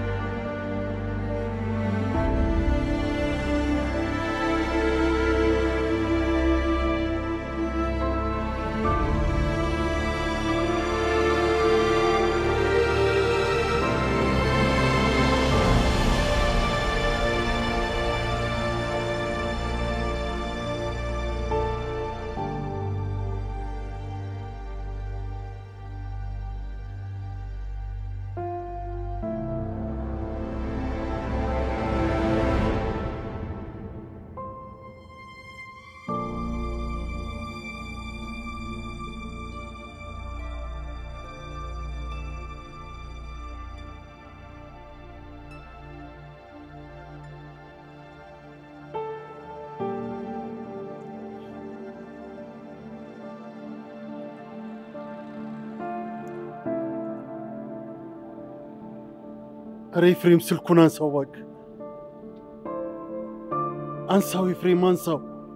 ኧረ ኤፍሬም ስልኩን አንሳው እባክህ። አንሳው ኤፍሬም አንሳው።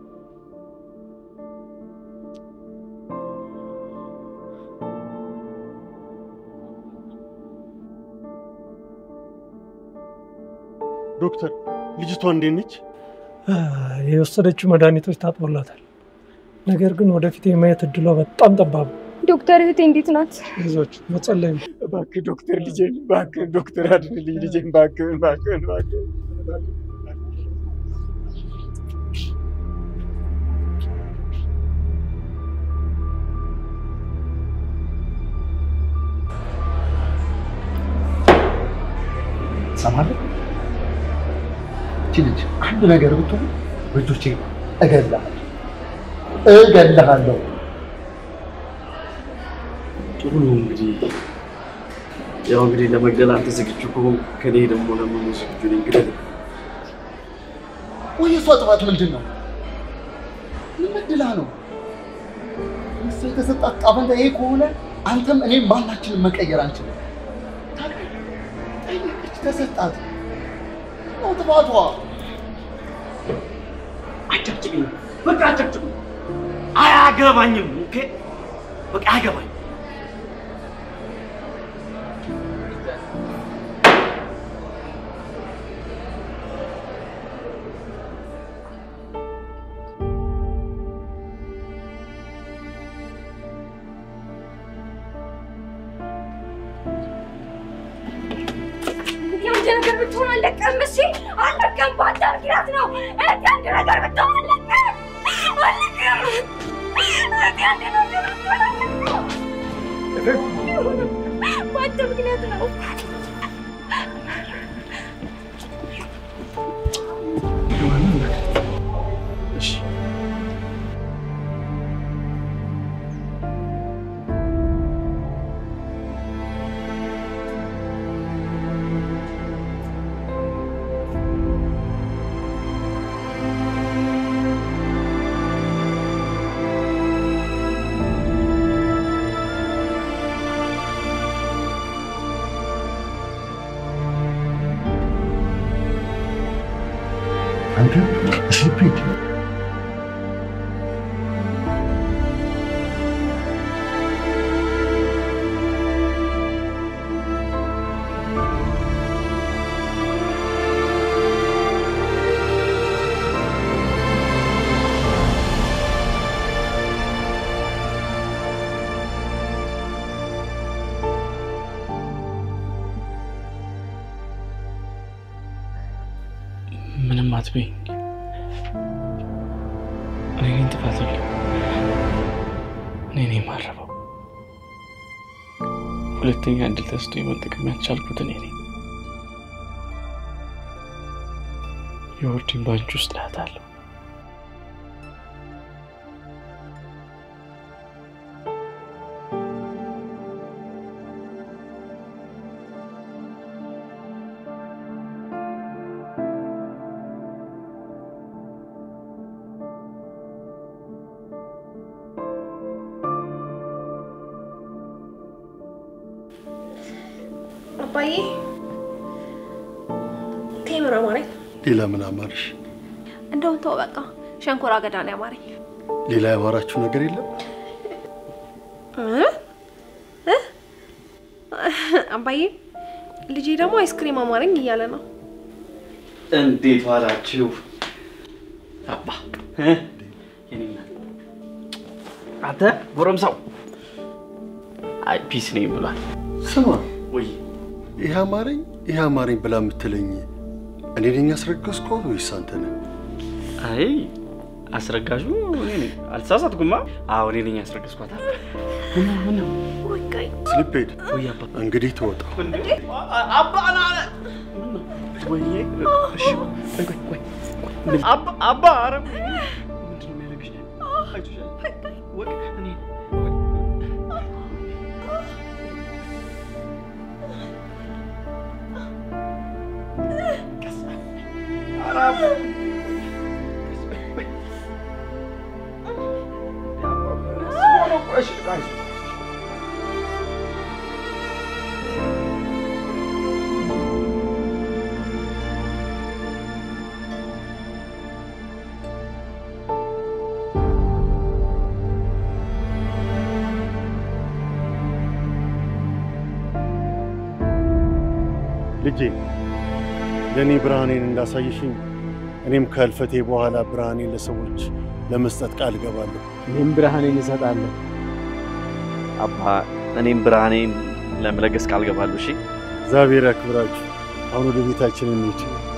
ዶክተር ልጅቷ እንዴት ነች? የወሰደችው መድኃኒቶች ታጥቦላታል። ነገር ግን ወደፊት የማየት እድሏ በጣም ጠባብ። ዶክተር እህቴ እንዴት ናት? ይዞች መጸለይ ነው። እባክህ ዶክተር ልጄን፣ እባክህ ዶክተር አድንልኝ ልጄን፣ እባክህ። ሰማለህ? እቺ ልጅ አንድ ነገር ብትሆን በእጆቼ እገልሃለሁ። ጥሩ ነው እንግዲህ ያው እንግዲህ ለመግደል አንተ ዝግጁ ከሆንክ ከኔ ደግሞ ለምን ዝግጁ ነኝ? ግደል። ወይ እሷ ጥፋት ምንድን ነው? ምን በድላ ነው? እሷ የተሰጣት ጣፈንታ ይሄ ከሆነ አንተም እኔም ማናችንም መቀየር አንችልም። ጠየቀች፣ ተሰጣት ነው ጥፋቷ። አጨቅጭቅኝ፣ በቃ አጨቅጭቁኝ። አያገባኝም። ኦኬ በቃ አያገባኝም። ነገር ብትሆን አለቀም። እሺ አለቀም። ባታርጊራት ነው አንድ ነገር ብትሆን አለቀም። አንድ ነገር ብትሆን አለቀም። ባንተ ምክንያት ነው። እሺ አንተ ስሊፕ አትበይኝ። እኔ ነኝ ጥፋተኛ። እኔ ነኝ የማረበው። ሁለተኛ እድል ተስቶ መጠቀም ያልቻልኩት እኔ ነኝ። የወርዲን ባንቺ ውስጥ አያታለሁ። አባዬ ቴምር አማረኝ። ሌላ ምን አማርሽ? እንደውም ተው በቃ ሸንኮራ አገዳ ነው ያማረኝ። ሌላ ያማራችሁ ነገር የለም? አባዬ ልጄ ደግሞ አይስክሪም አማረኝ እያለ ነው። እንዴት ዋላችሁ? አባ የኔና አንተ ጎረምሳው አይ ፒስ ነኝ ብሏል። ስማ ወይ ይሄ አማረኝ ብላ የምትለኝ እኔ ነኝ ያስረገዝኩት ወይስ አንተ ነህ? አይ አስረጋዡ እኔ ነኝ። አልተሳሳትኩማ። አዎ እኔ ነኝ ያስረገዝኳት። ምን ወይ ጋይ ስሊፔድ ወይ አባ እንግዲህ ተወጣ አባ አና ወይ እሺ ቆይ አባ አረም ምንድን ነው የሚያደርግሽ? አይዞሽ ወይ እኔ ልጄ ለኔ ብርሃኔን እንዳሳየሽኝ እኔም ከልፈቴ በኋላ ብርሃኔን ለሰዎች ለመስጠት ቃል ገባለሁ። እኔም ብርሃኔን እሰጣለሁ። አባ እኔም ብርሃኔን ለመለገስ ቃል ገባለሁ። እሺ እግዚአብሔር ያክብራችሁ። አሁን ወደ ቤታችን እንሂድ።